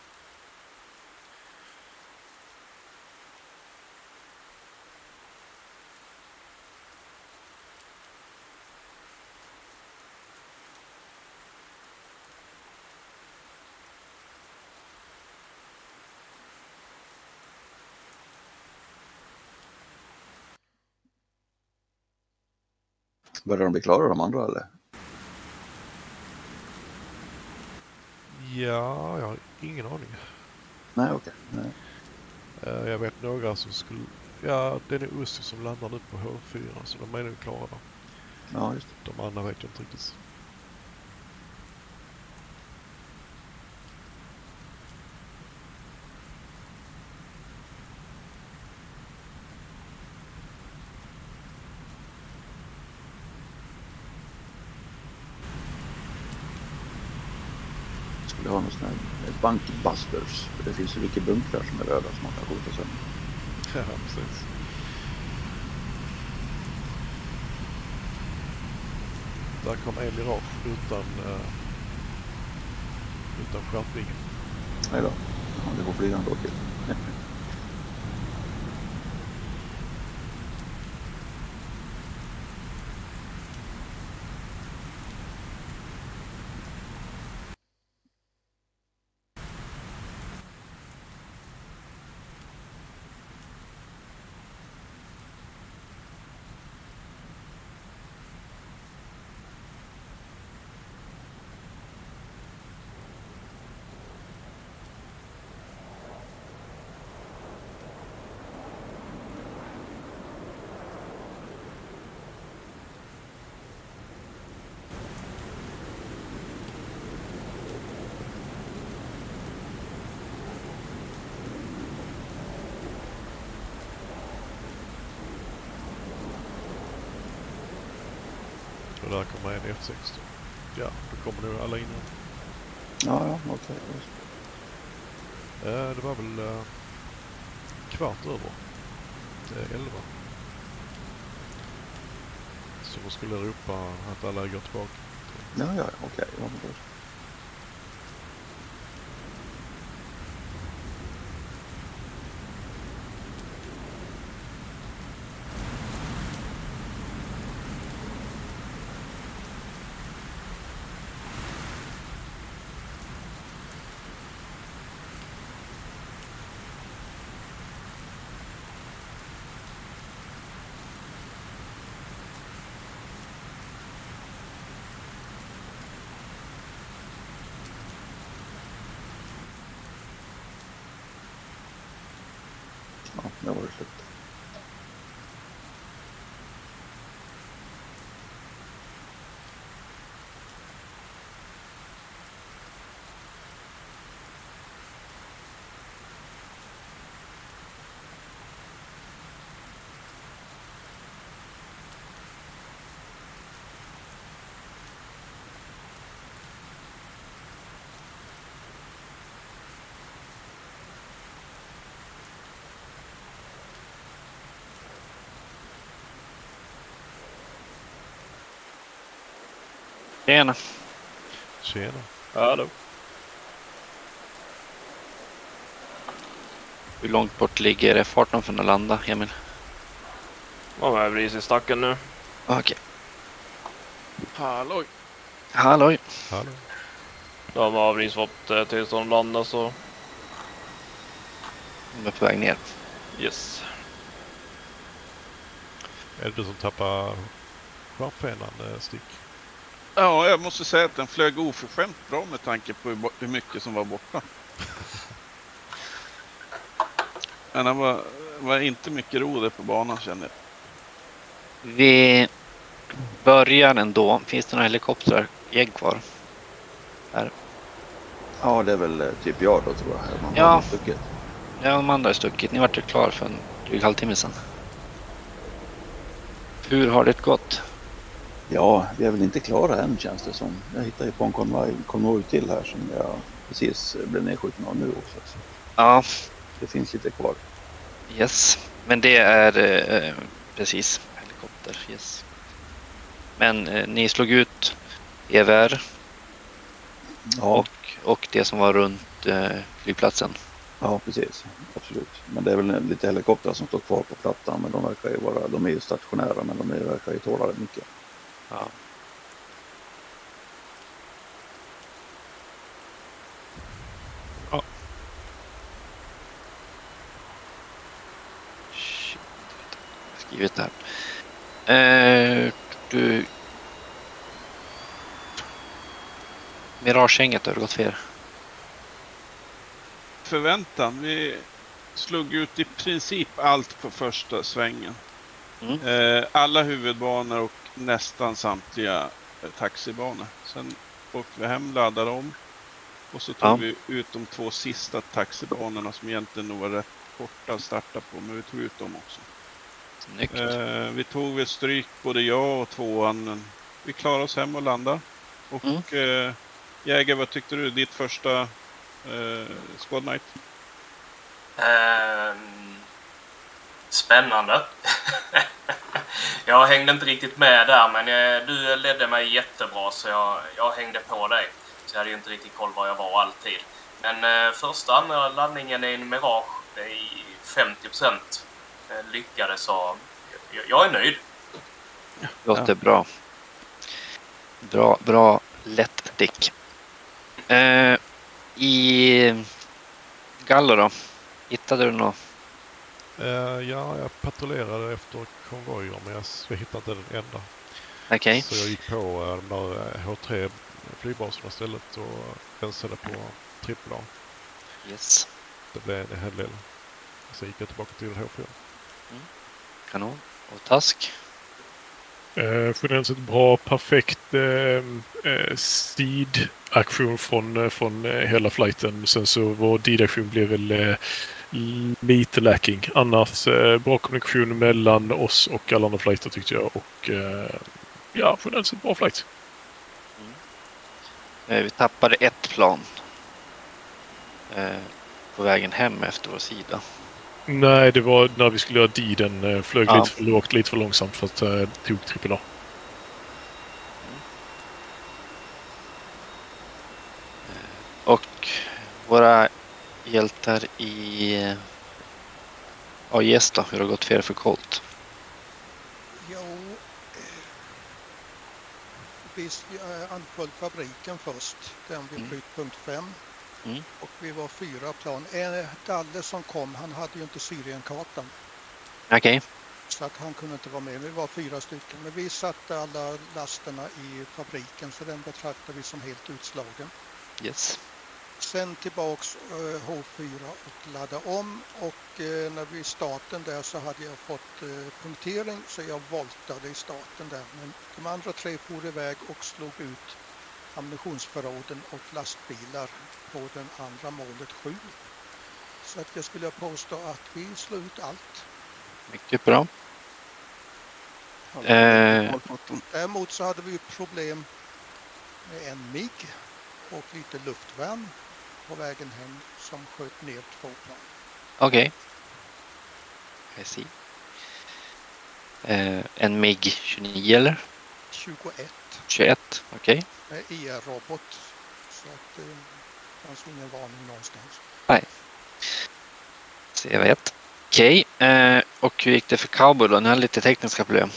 Börjar de bli klara de andra eller? Ja, jag har ingen aning. Nej, okej. Nej. Jag vet några som skulle... Ja, det är Ussi som landar nu på H4 så de är nog klara där. Ja, just det. De andra vet jag inte riktigt. Det har någon sån här bankbusters. För det finns ju mycket bunkrar som är röda som man kan skjuta sönder. Ja, precis. Där kom en Mirage utan skärpningen. Nej då. Ja, det får flyga ändå till. Och där kommer en F16. Ja, då kommer nu alla in. Ja, okej. Det var väl kvart över. Det är 11. Så man skulle ropa att alla går tillbaka. Ja, okej. Ja, det var det slut. Tjena. Tjena. Hallå. Hur långt bort ligger F18 från att landa, Emil? Ja, jag är precis i stacken nu. Okej. Halloj. Halloj. Hallå. De har precis fått tillstånd att landa så... De är på väg ner. Yes. Är det du som tappar skärpfenan, Stick? Ja, jag måste säga att den flög oförskämt bra med tanke på hur mycket som var borta. Men det var inte mycket ro där på banan, känner jag. Vi börjar ändå. Finns det några helikoptrar ägg kvar? Här. Ja, det är väl typ jag då, tror jag. Man Ja. stuckit. Ja, de andra är stuckit. Ni vart ju klar för en dryg halvtimme sedan. Hur har det gått? Ja, vi är väl inte klara än, känns det som. Jag hittar ju på en konvoj till här som jag precis blev nedskjuten av nu också. Så. Ja. Det finns lite kvar. Yes. Men det är precis helikopter. Yes. Men ni slog ut EVR. Ja. Och det som var runt flygplatsen. Ja, precis. Absolut. Men det är väl lite helikoptrar som står kvar på plattan. Men de verkar ju vara, de är ju stationära, men de verkar ju tåla rätt mycket. Ja. Ja. Shit. Skrivit här. Du... Mirage-gänget har det gått fel. Förväntan. Vi slog ut i princip allt på första svängen. Alla huvudbanor och nästan samtliga taxibanor. Sen åkte vi hem, laddade om. Och så tog vi ut de 2 sista taxibanorna som egentligen nog var rätt korta att starta på. Men vi tog ut dem också. Vi tog väl stryk både jag och 2an. Men vi klarade oss hem och landa. Och Jäger, vad tyckte du? Ditt första Squad Night? Spännande. Jag hängde inte riktigt med där, men du ledde mig jättebra, så jag hängde på dig. Så jag hade ju inte riktigt koll var jag var alltid. Men första laddningen i en Mirage i 50% lyckades, så jag är nöjd. Låter bra. Bra lätt dick. I Gallo då? Hittade du något? Ja, jag patrullerade efter konvojer, men jag hittade inte den enda. Okej. Så jag gick på de där H3 flygbaserna istället och rensade på AAA. Yes. Det blev en hel del. Så gick jag tillbaka till H4. Kanon. Och Task? Generellt sett bra, perfekt seed-aktion från hela flighten. Sen så vår deed-aktion blev väl lite lacking. Annars bra kommunikation mellan oss och alla andra flighter tyckte jag. Och ja, generellt sett bra flight. Vi tappade ett plan på vägen hem efter vår sida. Nej, det var när vi skulle göra deeden. Flög lite för lågt, lite för långsamt för att tog AAA. Och våra hjältar i AIS då, hur har det gått för Colt? Jo, vi anföll fabriken först, den vid brytpunkt 5. Och vi var 4 plan. Dalle som kom, han hade ju inte Syrienkartan. Okej. Så att han kunde inte vara med. Vi var 4 stycken. Men vi satte alla lasterna i fabriken, så den betraktade vi som helt utslagen. Yes. Sen tillbaks H4 och ladda om, och när vi i starten där så hade jag fått punktering, så jag voltade i starten där. Men de andra 3 for iväg och slog ut ammunitionsförråden och lastbilar på den andra målet 7. Så att jag skulle påstå att vi slog ut allt. Mycket bra. Däremot så hade vi problem med en MIG och lite luftvärn på vägen hem som sköt ner 2 plan. Okej. I see. En MIG 29 eller? 21, okej. Med IR-robot, så att det fanns ingen varning någonstans. Nej. CV1. Okej. Och hur gick det för Cowboy då? Ni hade lite tekniska problem.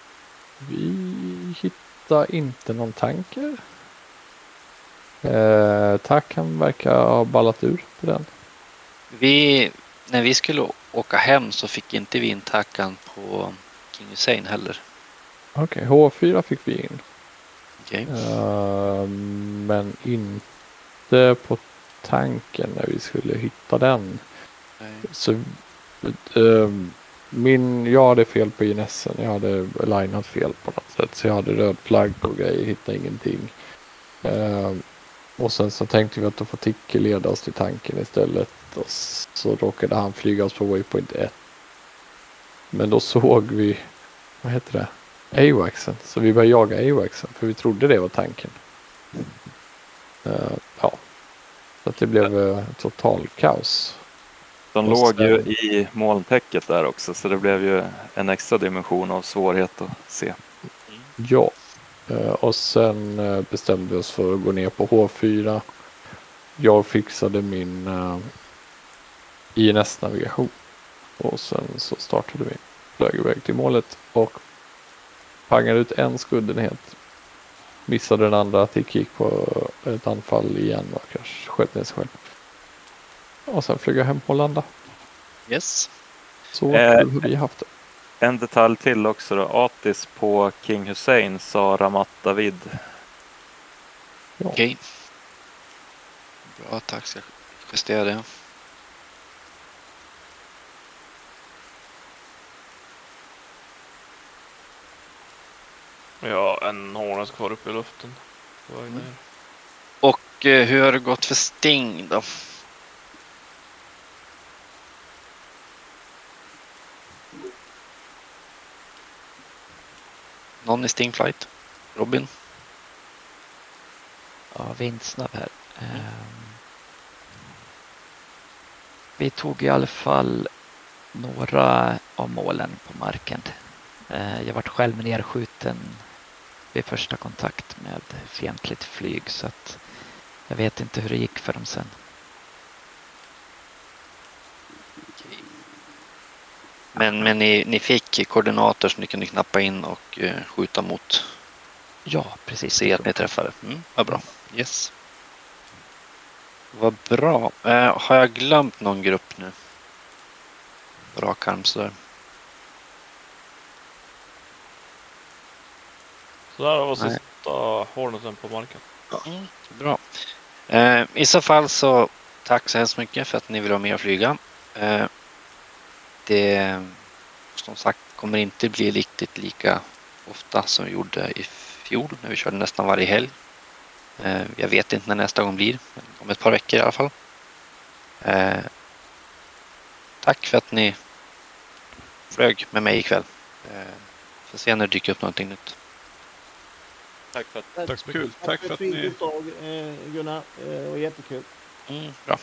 Vi hittar inte någon tanker. Tacken verkar ha ballat ur på den. När vi skulle åka hem så fick inte vi in tackan på King Hussein heller. Okej, H4 fick vi in. Okej. Men inte på tanken när vi skulle hitta den. Nej. Så jag hade fel på INSen. Jag hade linat fel på något sätt. Så jag hade röd flagg och grejer. Hittade ingenting. Och sen så tänkte vi att då får Ticke leda oss till tanken istället. Och så råkade han flyga oss på Waypoint 1. Men då såg vi, vad heter det? AWACSen. Så vi började jaga AWACSen. För vi trodde det var tanken. Ja. Så att det blev total kaos. De låg ju i molntäcket där också. Så det blev ju en extra dimension av svårighet att se. Ja. Och sen bestämde vi oss för att gå ner på H4. Jag fixade min INS-navigation. Och sen så startade vi. Flög iväg till målet. Och pangade ut en skuddenhet. Missade den andra. Tick gick på ett anfall igen. Och kanske sköt ner sig själv. Och sen flög jag hem och landade. Yes. Så har vi haft det. En detalj till också då. Atis på King Hussein sa Ramat David. Ja. Okej. Bra, tack. Ska justera det. Ja, en Hornets kvar uppe i luften. Och hur har det gått för Sting då? Någon i Sting Flight? Robin? Ja, vindsnabb här. Vi tog i alla fall några av målen på marken. Jag var själv nerskjuten vid första kontakt med fientligt flyg, så att jag vet inte hur det gick för dem sen. Men ni fick koordinater som ni kunde knappa in och skjuta mot? Ja, precis. Se att ni träffade. Vad bra. Yes. Vad bra. Har jag glömt någon grupp nu? Rakarm sådär. Så där var sista Horneten på marken. Bra. I så fall så tack så hemskt mycket för att ni vill vara med och flyga. Det som sagt kommer inte bli riktigt lika ofta som vi gjorde i fjol när vi körde nästan varje helg. Jag vet inte när nästa gång blir, men om ett par veckor i alla fall. Tack för att ni flög med mig ikväll. Får se när det dyker upp någonting nytt. Tack för att tack så mycket. Tack för att ni uttag, Gunnar, och jättekul. Bra.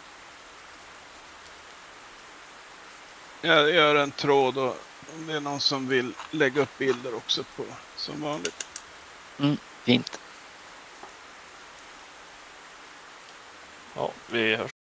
Jag gör en tråd och om det är någon som vill lägga upp bilder också på som vanligt. Fint. Ja, vi hörs.